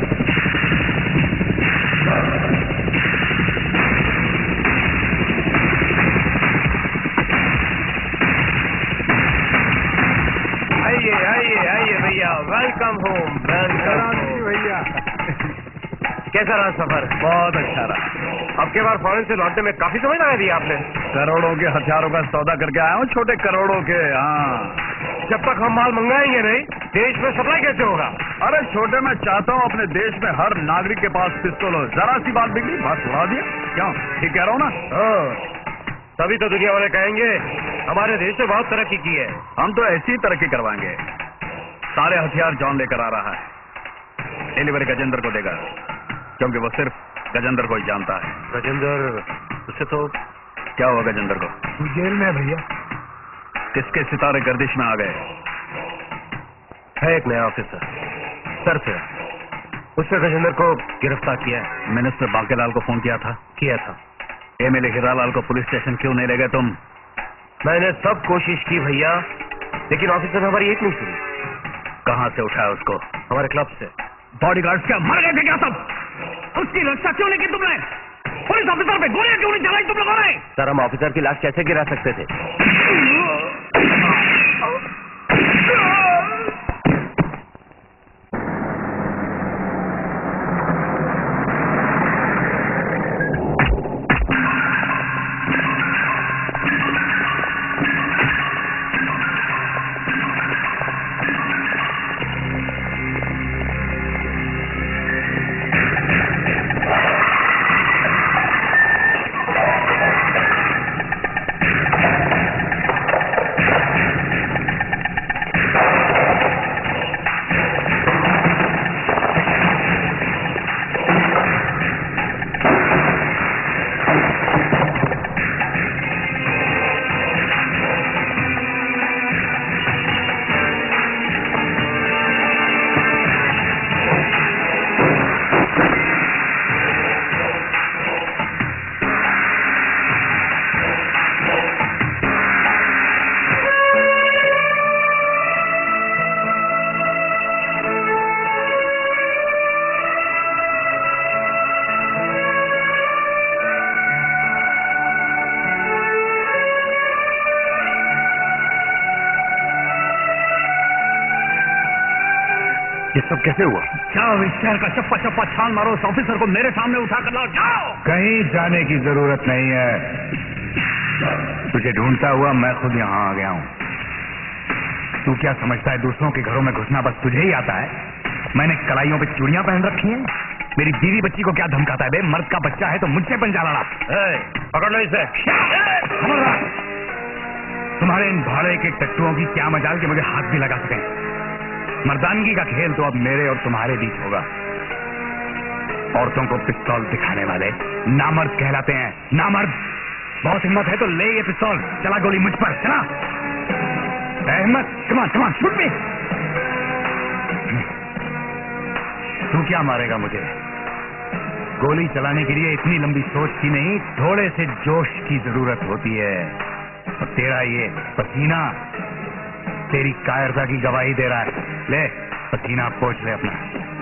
आइए आइए आइए भैया, वेलकम होम। भैया कैसा रहा सफर? बहुत अच्छा रहा। अब के बार फॉरेन से लौटने में काफी समय लगा दिया आपने। करोड़ों के हथियारों का सौदा करके आया हूँ, छोटे करोड़ों के। हाँ, जब तक हम माल मंगाएंगे नहीं, देश में सप्लाई कैसे होगा? अरे छोटे, मैं चाहता हूँ अपने देश में हर नागरिक के पास पिस्तौल हो। जरा सी बात बिगड़ी, बात उड़ा दिया। क्यों, ठीक कह रहा हूँ ना? हाँ, तभी तो दुनिया वाले कहेंगे हमारे देश ने बहुत तरक्की की है। हम तो ऐसी तरक्की करवाएंगे। सारे हथियार जॉन लेकर आ रहा है। डिलीवरी गजेंद्र को देगा, क्योंकि वो सिर्फ गजेंद्र को ही जानता है। गजेंद्र, उससे तो क्या हुआ गजेंद्र को? तू जेल में है भैया। किसके सितारे गर्दिश में आ गए? है एक नया ऑफिसर सर से, उसने गजेंद्र को गिरफ्तार किया है। मिनिस्टर बांकेलाल को फोन किया था? किया था। एमएलए हीरालाल को पुलिस स्टेशन क्यों नहीं ले गए तुम? मैंने सब कोशिश की भैया, लेकिन ऑफिसर ने हमारी एक नहीं सुनी। कहाँ से उठाया उसको? हमारे क्लब से। बॉडीगार्ड्स क्या मर गए थे क्या सब? उसकी रक्षा क्यों नहीं की तुमने? पुलिस ऑफिसर पे गोलियां क्यों नहीं चलाई तुम लोगों ने? सर, हम ऑफिसर की लाश कैसे गिरा सकते थे? ये सब कैसे हुआ? जाओ इस शहर का चप्पा चप्पा छान मारो, उस ऑफिसर को मेरे सामने उठा कर लाओ। जाओ। कहीं जाने की जरूरत नहीं है। तुझे ढूंढता हुआ मैं खुद यहाँ आ गया हूँ। तू क्या समझता है दूसरों के घरों में घुसना बस तुझे ही आता है? मैंने कलाइयों पे चूड़ियां पहन रखी हैं। मेरी बीवी बच्ची को क्या धमकाता है बे? मर्द का बच्चा है तो मुझसे पंजा लड़ा। पकड़ लो इसे। तुम्हारे इन भाड़े के टट्टुओं की क्या मजाल कि मुझे हाथ भी लगा सकें। मर्दानगी का खेल तो अब मेरे और तुम्हारे बीच होगा। औरतों को पिस्तौल दिखाने वाले नामर्द कहलाते हैं। नामर्द। बहुत हिम्मत है तो ले ये पिस्तौल। चला गोली मुझ पर, चला। हिम्मत, कमान कमान, शूट मी। तू क्या मारेगा मुझे? गोली चलाने के लिए इतनी लंबी सोच की नहीं, थोड़े से जोश की जरूरत होती है। और तेरा ये पसीना तेरी कायरता की गवाही दे रहा है। ले पसीना पोंछ ले अपना।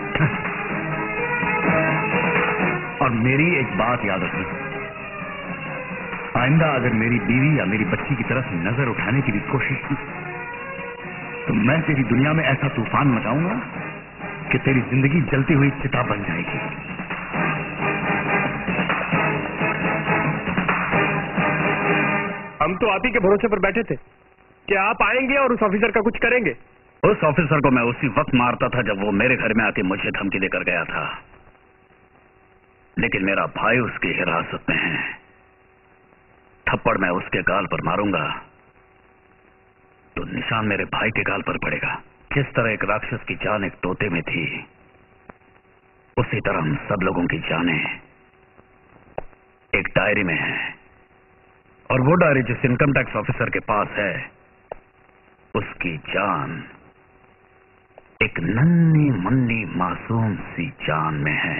और मेरी एक बात याद रखना, आइंदा अगर मेरी बीवी या मेरी बच्ची की तरफ नजर उठाने की भी कोशिश की तो मैं तेरी दुनिया में ऐसा तूफान मचाऊंगा कि तेरी जिंदगी जलती हुई चिता बन जाएगी। हम तो आप ही के भरोसे पर बैठे थे कि आप आएंगे और उस ऑफिसर का कुछ करेंगे। उस ऑफिसर को मैं उसी वक्त मारता था जब वो मेरे घर में आके मुझे धमकी देकर गया था, लेकिन मेरा भाई उसकी हिरासत में है। थप्पड़ मैं उसके गाल पर मारूंगा तो निशान मेरे भाई के गाल पर पड़ेगा। जिस तरह एक राक्षस की जान एक तोते में थी, उसी तरह हम सब लोगों की जानें एक डायरी में है, और वो डायरी जिस इनकम टैक्स ऑफिसर के पास है, उसकी जान एक नन्ही मुन्नी मासूम सी जान में है।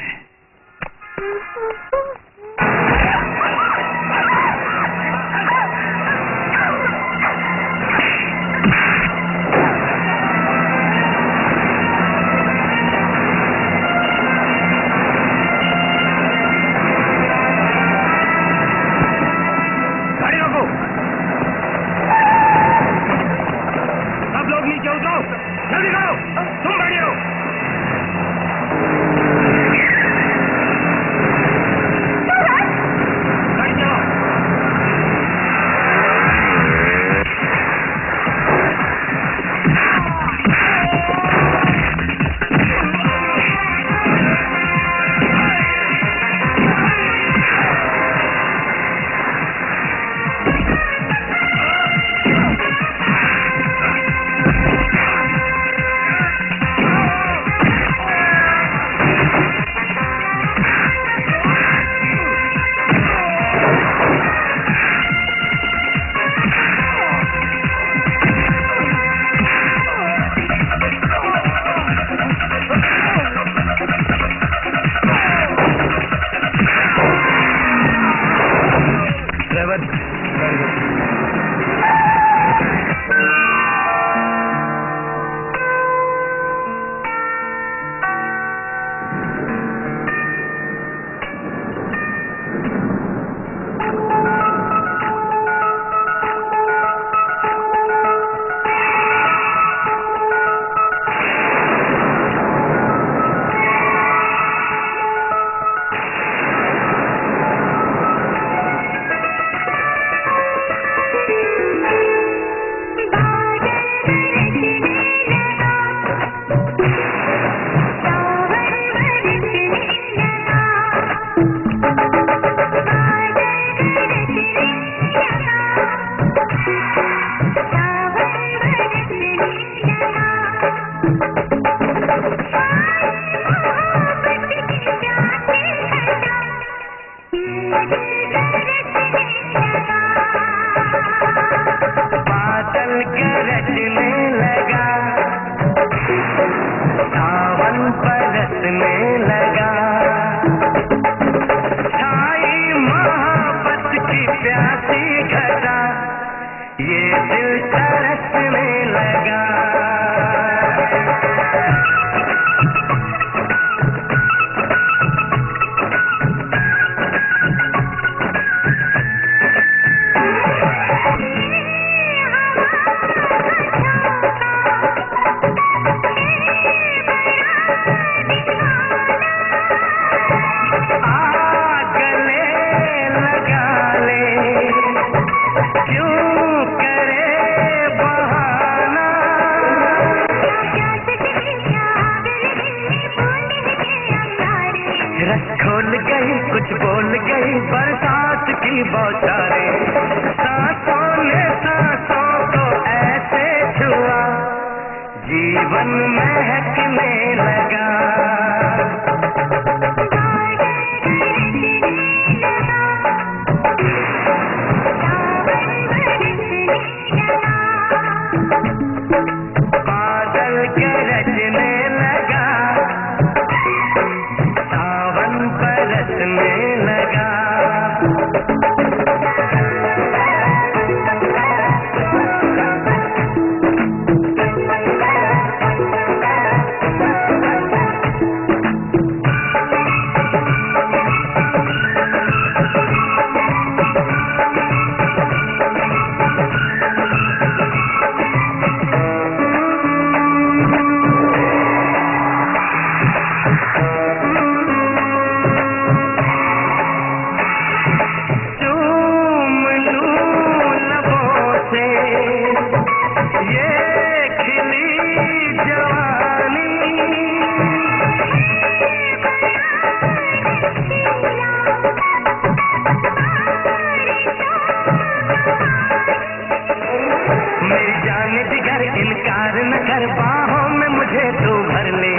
यार बाहों में मुझे तू भर ले।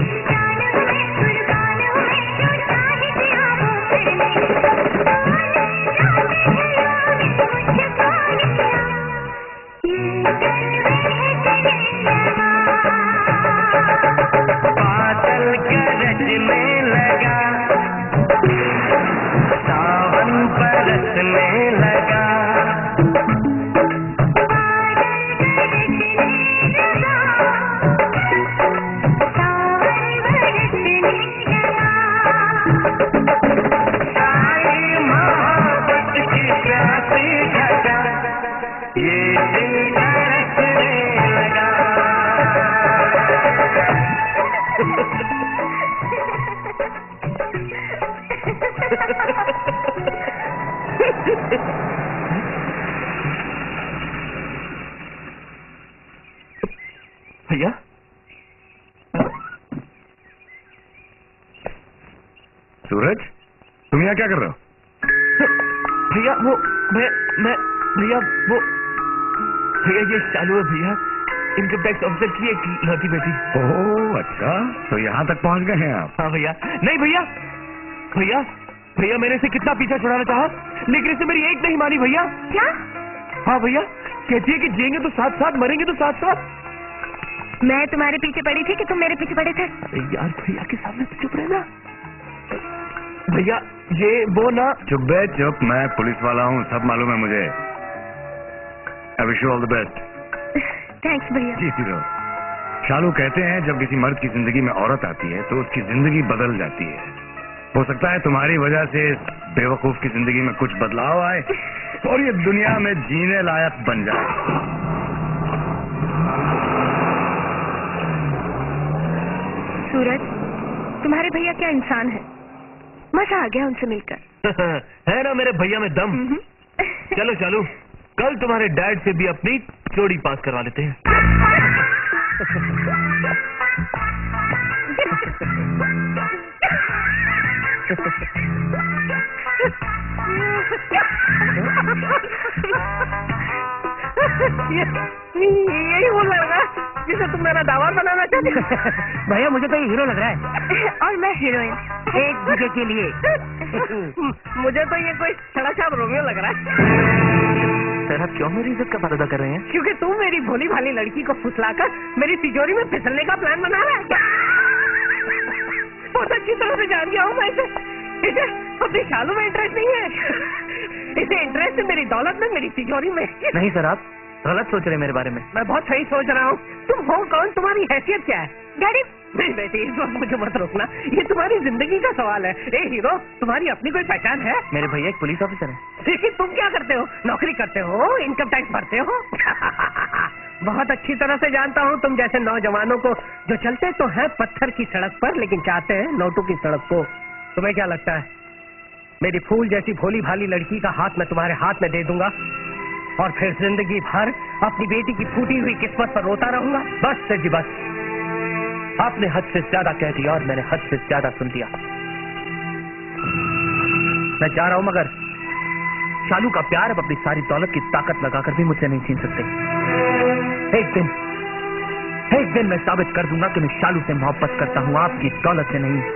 बादल गरजने लगा, सावन बरसने लगा, आई मोहब्बत की प्यासी घटा, ये दिल तरसने लगा। भैया सूरज, तुम यहाँ क्या कर रहे हो? भैया वो मैं भैया वो भैया ये चालू है भैया, इनकम टैक्स ऑफिसर की एक लड़की बेटी। ओह अच्छा, तो यहाँ तक पहुँच गए हैं आप। हाँ भैया। नहीं भैया भैया भैया मैंने इसे कितना पीछा छुड़ाना चाहा, लेकिन इसे मेरी एक नहीं मानी भैया। क्या? हाँ भैया, कहती है कि जिएंगे तो साथ साथ, मरेंगे तो साथ साथ। मैं तुम्हारे पीछे पड़ी थी कि तुम मेरे पीछे पड़े थे? यार भैया के सामने तो चुप रहना भैया। ये वो ना। चुप बे चुप, मैं पुलिस वाला हूँ, सब मालूम है मुझे। I wish you all the best. Thanks भैया। जीती रहो। शालू कहते हैं जब किसी मर्द की जिंदगी में औरत आती है तो उसकी जिंदगी बदल जाती है। हो सकता है तुम्हारी वजह से इस बेवकूफ की जिंदगी में कुछ बदलाव आए और ये दुनिया में जीने लायक बन जाए। सूरज, तुम्हारे भैया क्या इंसान है, मजा आ गया उनसे मिलकर। है ना मेरे भैया में दम। चलो चालू, कल तुम्हारे डैड से भी अपनी जोड़ी पास करवा लेते हैं। यही वो लड़का जिसे तुम मेरा दावा बनाना चाहते हो। भैया मुझे तो ये हीरो लग रहा है। और मैं हीरोइन। एक दूसरे के लिए। मुझे तो ये कोई सड़क रोमियो लग रहा है। सर आप क्यों मेरी इज्जत का पर्दा कर रहे हैं? क्योंकि तू मेरी भोली भाली लड़की को फुसलाकर मेरी तिजोरी में फिसलने का प्लान बना रहा है। बहुत अच्छी तरह से जान गया हूँ मैं इसे अपनी शालू में इंटरेस्ट नहीं है, इसे इंटरेस्ट है मेरी दौलत में, मेरी तिजोरी में। नहीं सर, आप गलत सोच रहे हैं मेरे बारे में। मैं बहुत सही सोच रहा हूँ। तुम हो कौन, तुम्हारी हैसियत क्या है? डैडी। नहीं बेटी, इस वक्त मुझे मत रोकना, ये तुम्हारी जिंदगी का सवाल है। ए हीरो, तुम्हारी अपनी कोई पहचान है? मेरे भैया एक पुलिस ऑफिसर है। लेकिन तुम क्या करते हो? नौकरी करते हो, इनकम टैक्स भरते हो। बहुत अच्छी तरह से जानता हूँ तुम जैसे नौजवानों को जो चलते तो हैं पत्थर की सड़क पर लेकिन चाहते हैं नोटों की सड़क को। तुम्हें क्या लगता है मेरी फूल जैसी भोली भाली लड़की का हाथ मैं तुम्हारे हाथ में दे दूंगा और फिर जिंदगी भर अपनी बेटी की फूटी हुई किस्मत पर रोता रहूंगा? बस सर जी बस, आपने हद से ज्यादा कह दिया और मैंने हद से ज्यादा सुन लिया। मैं जा रहा हूं मगर शालू का प्यार अब अपनी सारी दौलत की ताकत लगाकर भी मुझसे नहीं छीन सकते। एक दिन मैं साबित कर दूंगा कि मैं शालू से मोहब्बत करता हूं, आपकी दौलत से नहीं।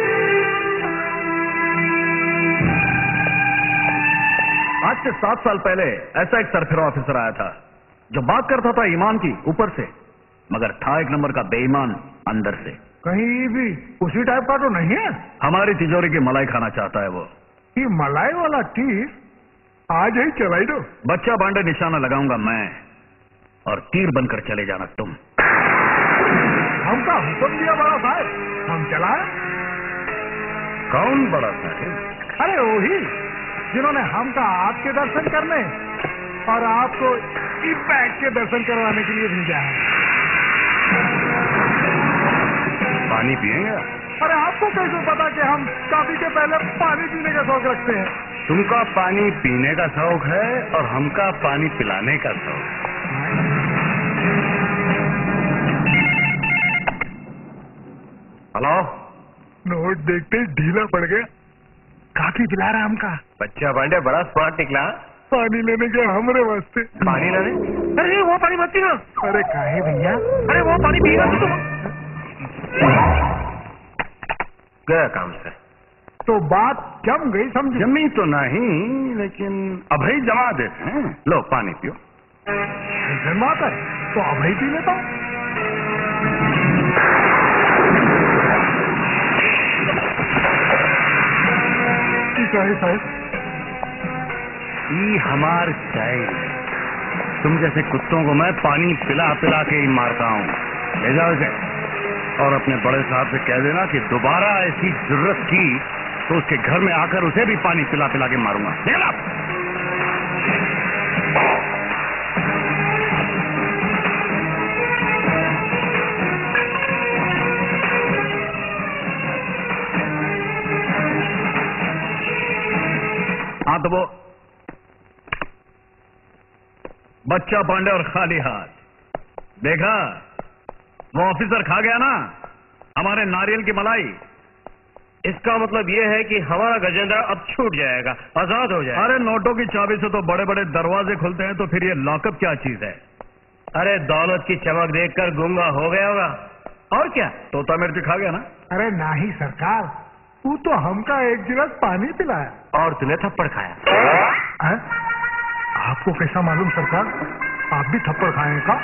आज से 7 साल पहले ऐसा एक सरफिरा ऑफिसर आया था जो बात करता था ईमान की ऊपर से, मगर था एक नंबर का बेईमान अंदर से। कहीं भी उसी टाइप का तो नहीं है? हमारी तिजोरी की मलाई खाना चाहता है वो। ये मलाई वाला तीर आज ही चलाई दो। बच्चा बांडे निशाना लगाऊंगा मैं और तीर बनकर चले जाना तुम। हमका हुक्म दिया बड़ा साहब, हम चलाए। कौन बड़ा साहब? अरे वही जिन्होंने हमका आपके दर्शन करने और आपको इम्पैक्ट के दर्शन करवाने के लिए भेजा है। पानी पिएंगे? अरे आपको कैसे पता कि हम काफी के पहले पानी पीने का शौक रखते हैं? तुमका पानी पीने का शौक है और हमका पानी पिलाने का शौक है। हेलो, नोट देखते ढीला पड़ गया। काफी पिला रहा हमका। बच्चा बांडे बड़ा स्मार्ट निकला। पानी लेने गया हमरे वास्ते। पानी लाने? अरे वो पानी मत पीना। अरे काहे भैया? अरे वो पानी पीना तो तुम गया काम से। तो बात जम गई समझ। जमी तो नहीं, लेकिन अभई जमा देते हैं। लो पानी पियो। जमा कर तो अभई पी लेता हूँ। साहब ये हमार चाय। तुम जैसे कुत्तों को मैं पानी पिला पिला के ही मारता हूँ। ले जाओ इसे और अपने बड़े साहब से कह देना कि दोबारा ऐसी जरूरत की तो उसके घर में आकर उसे भी पानी पिला पिला के मारूंगा। देखना। हाँ तो वो बच्चा पांडे और खाली हाथ देखा, वो ऑफिसर खा गया ना हमारे नारियल की मलाई। इसका मतलब ये है कि हमारा गजेंद्र अब छूट जाएगा, आजाद हो जाएगा। अरे नोटों की चाबी से तो बड़े बड़े दरवाजे खुलते हैं, तो फिर ये लॉकअप क्या चीज है? अरे दौलत की चमक देखकर गूंगा हो गया होगा। और क्या? तोता मिर्च खा गया ना? अरे नहीं सरकार, तू तो हमका एक गिलास पानी पिलाया और तूने थप्पड़ खाया। है? आपको कैसा मालूम सरकार? आप भी थप्पड़ खाए का?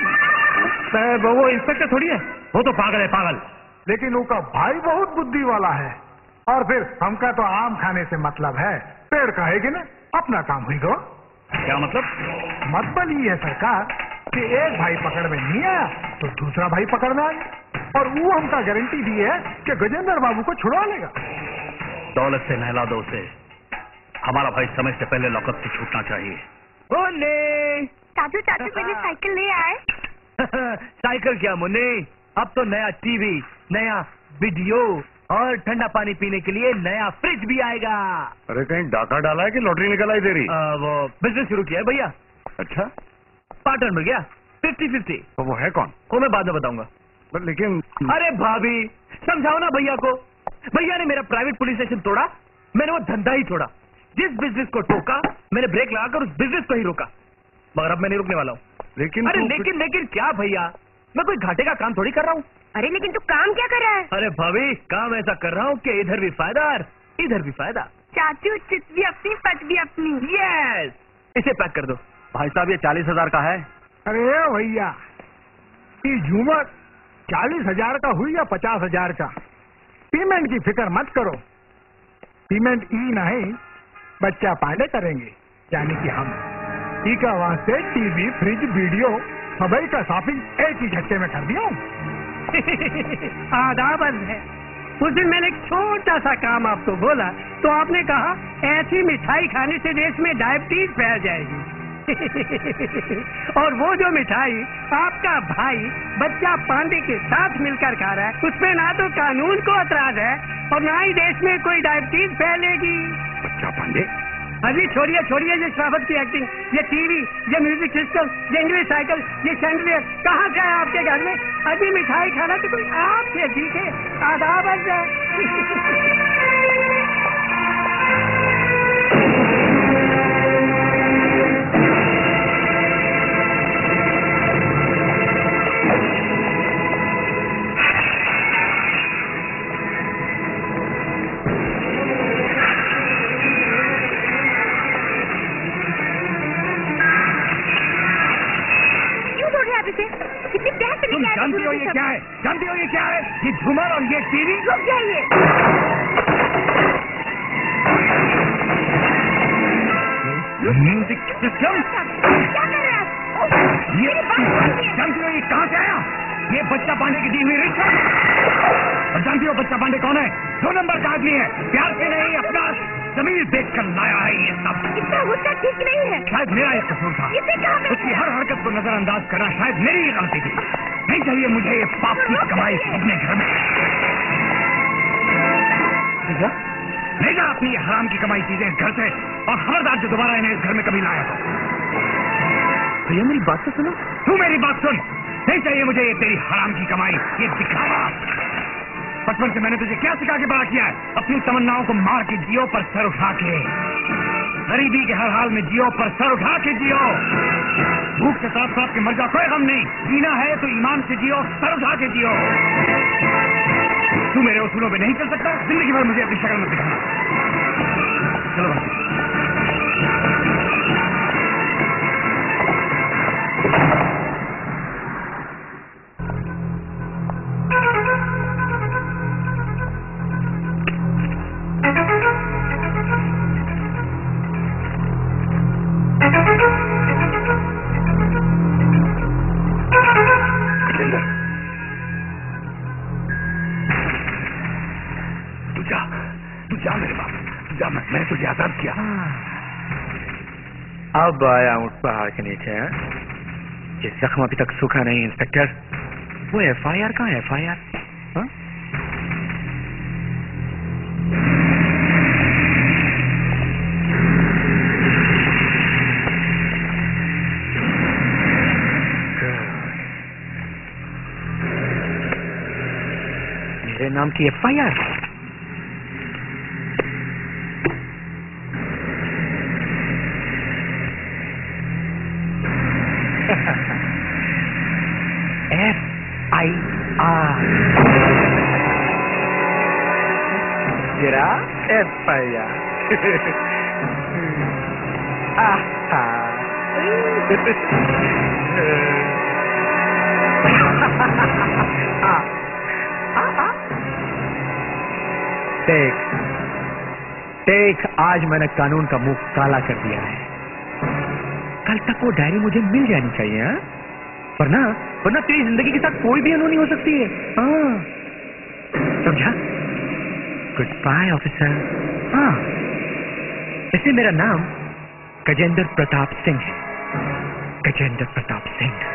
वो इंस्पेक्टर थोड़ी है, वो तो पागल है, पागल। लेकिन उसका भाई बहुत बुद्धि वाला है। और फिर हमका तो आम खाने से मतलब है, पेड़ कहेगी ना अपना काम हुई गो। क्या मतलब? मतलब ये है सरकार कि एक भाई पकड़ में नहीं आया तो दूसरा भाई पकड़ में आ गया, और वो हमका गारंटी दी है कि गजेंद्र बाबू को छुड़वा लेगा। दौलत से नहला दो उसे। हमारा भाई समय से पहले लॉकअप से छूटना चाहिए। बोले चाचू चाचू पहले साइकिल ले आए। साइकिल क्या मुन्नी, अब तो नया टीवी, नया वीडियो और ठंडा पानी पीने के लिए नया फ्रिज भी आएगा। अरे कहीं डाका डाला है कि लॉटरी निकल आई तेरी? वो बिजनेस शुरू किया है भैया। अच्छा, पार्टनर मिल गया 50-50। तो वो है कौन? वो मैं बाद में बताऊंगा। लेकिन अरे भाभी समझाओ ना भैया को। भैया ने मेरा प्राइवेट पुलिस स्टेशन तोड़ा, मैंने वो धंधा ही छोड़ा। जिस बिजनेस को टोका मैंने ब्रेक लगाकर उस बिजनेस को ही रोका, मगर अब मैं नहीं रुकने वाला हूँ। लेकिन अरे लेकिन क्या भैया, मैं कोई घाटे का काम थोड़ी कर रहा हूँ। अरे लेकिन तू काम क्या कर रहा है? अरे भाभी काम ऐसा कर रहा हूँ कि इधर भी फायदा और इधर भी फायदा। चाचू चित भी अपनी पट भी अपनी। यस, इसे पैक कर दो। भाई साहब ये 40,000 का है। अरे भैया, ये झूमर 40,000 का हुई या 50,000 का, पेमेंट की फिक्र मत करो। पेमेंट ई नहीं बच्चा पांडे करेंगे, यानी कि हम ई का वास्ते टीवी फ्रिज वीडियो सभी का शॉपिंग एक ही झटके में कर दिया। आदाबन है। उस दिन मैंने एक छोटा सा काम आपको बोला तो आपने कहा ऐसी मिठाई खाने से देश में डायबिटीज फैल जाएगी। और वो जो मिठाई आपका भाई बच्चा पांडे के साथ मिलकर खा रहा है, उसमें ना तो कानून को एतराज है और ना ही देश में कोई डायबिटीज फैलेगी। बच्चा पांडे? अभी छोड़िए छोड़िए ये श्रावक की एक्टिंग, ये टीवी, ये म्यूजिक सिस्टम, ये इंग्लिश साइकिल, ये सैंडलियर कहाँ से है आपके घर में? अभी मिठाई खाना तो कोई आपसे सीखे, आदाब बन जाए। तुम जानती हो ये क्या है? जानती हो ये क्या है? ये झूमर और ये टीवी। रुक जाइए। म्यूजिक सिस्टम क्या कर रहे हैं? ये जानती हो ये कहाँ से आया? ये बच्चा पांडे की दी हुई रिक्शा। और जानती हो बच्चा पांडे कौन है? 2 नंबर का आदमी है, प्यार से नहीं अपना जमीन देख कर लाया है ये सब। इतना गुस्सा ठीक नहीं है। शायद मेरा ये कसूर था, इसे कहाँ पे उसकी हर हरकत को नजरअंदाज करना शायद मेरी ही गलती थी। नहीं चाहिए मुझे ये पाप की कमाई अपने घर में। नहीं जा अपनी हराम की कमाई चीजें इस घर से, और खबरदार जो दोबारा इन्हें इस घर में कभी लाया तो। भैया मेरी बात तो सुनो। तू मेरी बात सुन। नहीं चाहिए मुझे ये तेरी हराम की कमाई, ये दिखावा। बचपन से मैंने तुझे क्या सिखा के बड़ा किया है? अपनी तमन्नाओं को मार के जियो, पर सर उठा के। गरीबी के हर हाल में जियो, पर सर उठा के जियो। भूख के साथ साथ के मर जा, कोई गम नहीं। जीना है तो ईमान से जियो, सर उठा के जियो। तू मेरे उसूलों पे नहीं चल सकता, जिंदगी भर मुझे अपनी शक्ल मत दिखाना। चलो बस। मैंने तुझे आजाद किया। अब आया ऊंट पहाड़ के नीचे। ये जख्म अभी तक सूखा नहीं इंस्पेक्टर। वो FIR कहाँ है? FIR मेरे नाम की FIR? Será FIR. देख, आज मैंने कानून का मुंह काला कर दिया है। कल तक वो डायरी मुझे मिल जानी चाहिए, हाँ? वरना तेरी जिंदगी के साथ कोई भी अनहोनी हो सकती है। समझा? Goodbye officer. हाँ, वैसे मेरा नाम गजेंद्र प्रताप सिंह है। गजेंद्र प्रताप सिंह।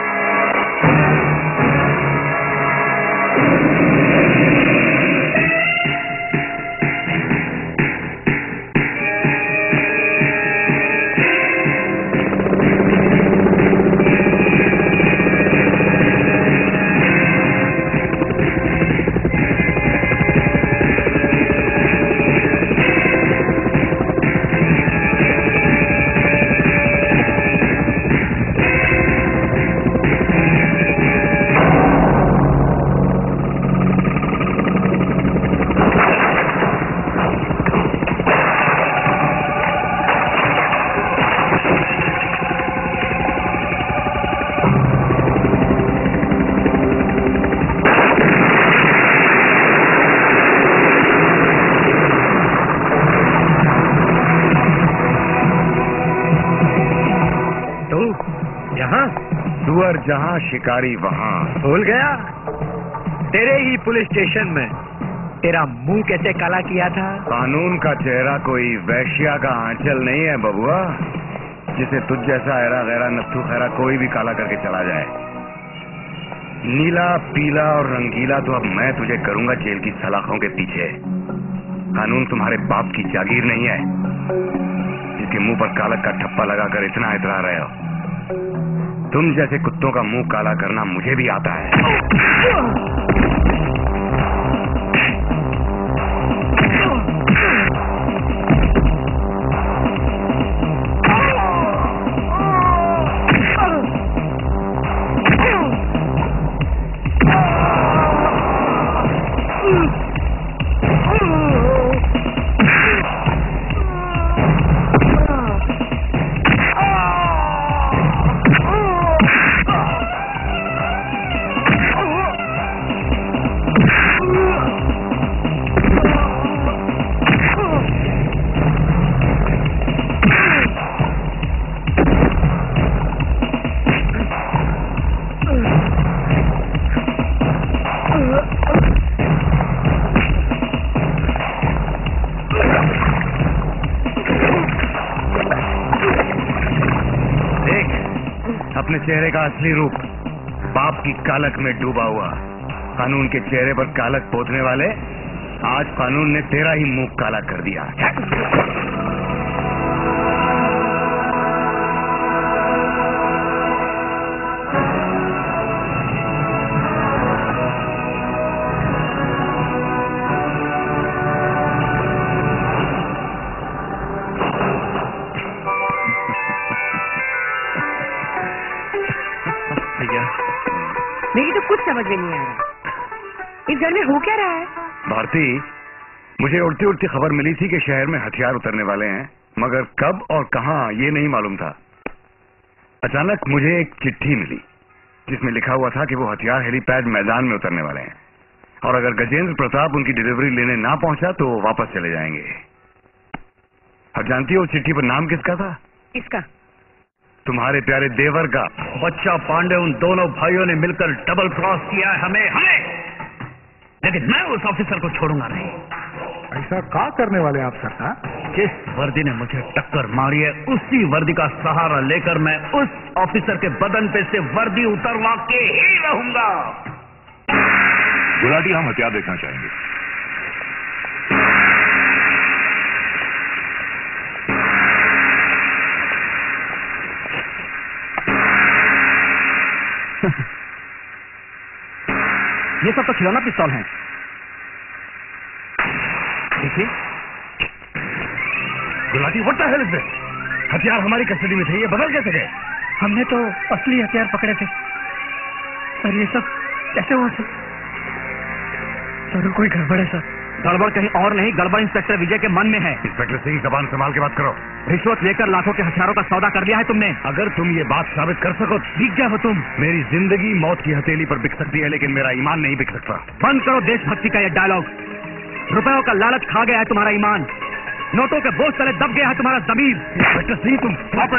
जहां शिकारी वहां। भूल गया? तेरे ही पुलिस स्टेशन में तेरा मुंह कैसे काला किया था? कानून का चेहरा कोई वैश्या का आंचल नहीं है बबुआ, जिसे तुझ जैसा ऐरा गैरा नत्थू खैरा कोई भी काला करके चला जाए। नीला, पीला और रंगीला तो अब मैं तुझे करूंगा जेल की सलाखों के पीछे। कानून तुम्हारे बाप की जागीर नहीं है, जिसके मुंह पर कालक का ठप्पा लगाकर इतना इतरा रहे हो। तुम जैसे कुत्तों का मुंह काला करना मुझे भी आता है। अपने चेहरे का असली रूप, पाप की कालक में डूबा हुआ। कानून के चेहरे पर कालक पोतने वाले, आज कानून ने तेरा ही मुंह काला कर दिया। मेरी तो कुछ समझ में नहीं आ रहा, इस घर में हो क्या रहा है? भारती, मुझे उड़ती उड़ती खबर मिली थी कि शहर में हथियार उतरने वाले हैं, मगर कब और कहां ये नहीं मालूम था। अचानक मुझे एक चिट्ठी मिली जिसमें लिखा हुआ था कि वो हथियार हेलीपैड मैदान में उतरने वाले हैं और अगर गजेंद्र प्रताप उनकी डिलीवरी लेने ना पहुंचा तो वो वापस चले जाएंगे। और जानती हो उस चिट्ठी पर नाम किसका था? किसका? तुम्हारे प्यारे देवर का। बच्चा पांडे उन दोनों भाइयों ने मिलकर डबल क्रॉस किया है हमें, लेकिन मैं उस ऑफिसर को छोड़ूंगा नहीं। ऐसा क्या करने वाले आप सरकार? जिस वर्दी ने मुझे टक्कर मारी है उसी वर्दी का सहारा लेकर मैं उस ऑफिसर के बदन पे से वर्दी उतरवा के ही रहूंगा। गुलाटी, हम हथियार देखना चाहेंगे। ये सब तो खिलौना पिस्तौल हैं। देखिए Gulati, what the hell is this? हथियार हमारी कस्टडी में थे, ये बदल कैसे गए? हमने तो असली हथियार पकड़े थे सर, ये सब कैसे हुआ सर? जरूर कोई गड़बड़ है सर। गड़बड़ कहीं और नहीं, गड़बड़ इंस्पेक्टर विजय के मन में है। इंस्पेक्टर सिंह, जबान संभाल के बात करो। रिश्वत लेकर लाखों के हथियारों का सौदा कर दिया है तुमने। अगर तुम ये बात साबित कर सको बिक गया हो तुम। मेरी जिंदगी मौत की हथेली पर बिक सकती है, लेकिन मेरा ईमान नहीं बिक सकता। बंद करो देशभक्ति का ये डायलॉग। रुपयों का लालच खा गया है तुम्हारा ईमान, नोटों के बोझ तले दब गया है तुम्हारा जमीर। इंस्पेक्टर सिंह, तुम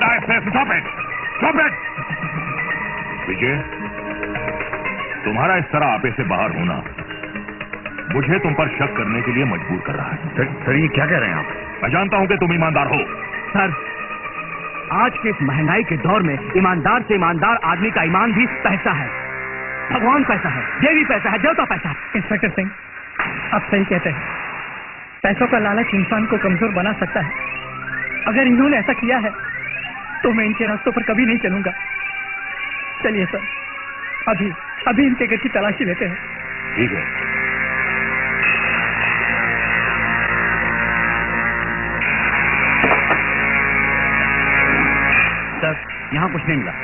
विजय, तुम्हारा इस तरह आपे से बाहर होना मुझे तुम पर शक करने के लिए मजबूर कर रहा है। सर, ये क्या कह रहे हैं आप? मैं जानता हूं कि तुम ईमानदार हो। सर, आज के इस महंगाई के दौर में ईमानदार से ईमानदार आदमी का ईमान भी पैसा है। भगवान पैसा है, देवी पैसा है, देवता पैसा है। इंस्पेक्टर सिंह, आप सही कहते हैं। पैसों का लालच इंसान को कमजोर बना सकता है। अगर इन्होंने ऐसा किया है तो मैं इनके रास्तों पर कभी नहीं चलूंगा। चलिए सर, अभी इनके घर की तलाशी लेते हैं। ठीक है। सर, यहाँ कुछ नहीं मिला।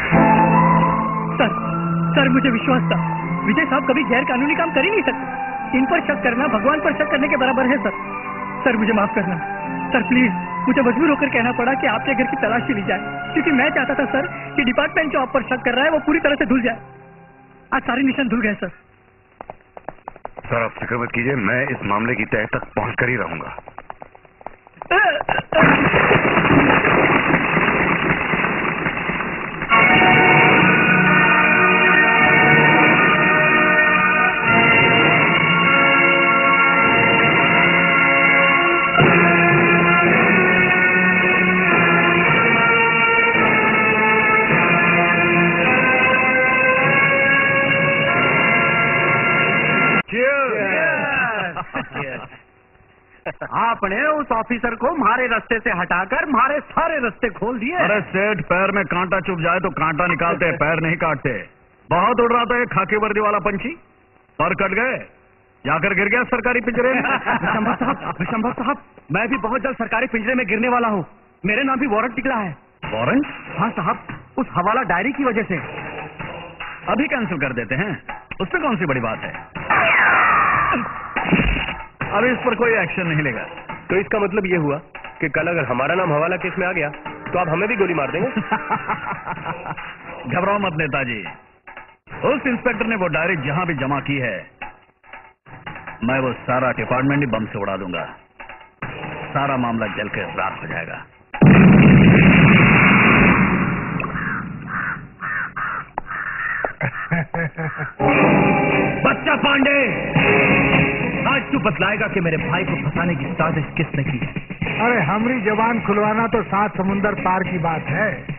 सर, मुझे विश्वास था विजय साहब कभी गैर कानूनी काम कर ही नहीं सकते। इन पर शक करना भगवान पर शक करने के बराबर है सर। सर, मुझे माफ करना सर, प्लीज। मुझे मजबूर होकर कहना पड़ा कि आपके घर की तलाशी ली जाए, क्योंकि मैं चाहता था सर कि डिपार्टमेंट जो आप पर शक कर रहा है वो पूरी तरह से धुल जाए। आज सारे निशान धुल गए सर। सर, आप फिक्र मत कीजिए, मैं इस मामले की तह तक पहुंच कर ही रहूंगा। आपने उस ऑफिसर को मारे रास्ते से हटाकर मारे सारे रास्ते खोल दिए। अरे सेठ, पैर में कांटा चुभ जाए तो कांटा निकालते हैं, पैर नहीं काटते। बहुत उड़ रहा था ये खाकी वर्दी वाला पंछी, पर कट गए, जाकर गिर गया सरकारी पिंजरे में। विशंभर साहब, मैं भी बहुत जल्द सरकारी पिंजरे में गिरने वाला हूँ। मेरे नाम भी वारंट निकला है। वारंट? हाँ साहब, उस हवाला डायरी की वजह से। अभी कैंसिल कर देते हैं, उसमें कौन सी बड़ी बात है। अभी इस पर कोई एक्शन नहीं लेगा। तो इसका मतलब ये हुआ कि कल अगर हमारा नाम हवाला केस में आ गया तो आप हमें भी गोली मार देंगे। घबराओ मत नेताजी, उस इंस्पेक्टर ने वो डायरी जहां भी जमा की है, मैं वो सारा डिपार्टमेंट ही बम से उड़ा दूंगा। सारा मामला जल के राख हो जाएगा। बच्चा पांडे, आज तू बतलाएगा कि मेरे भाई को फंसाने की साजिश किसने की है। अरे, हमारी जबान खुलवाना तो 7 समुंदर पार की बात है।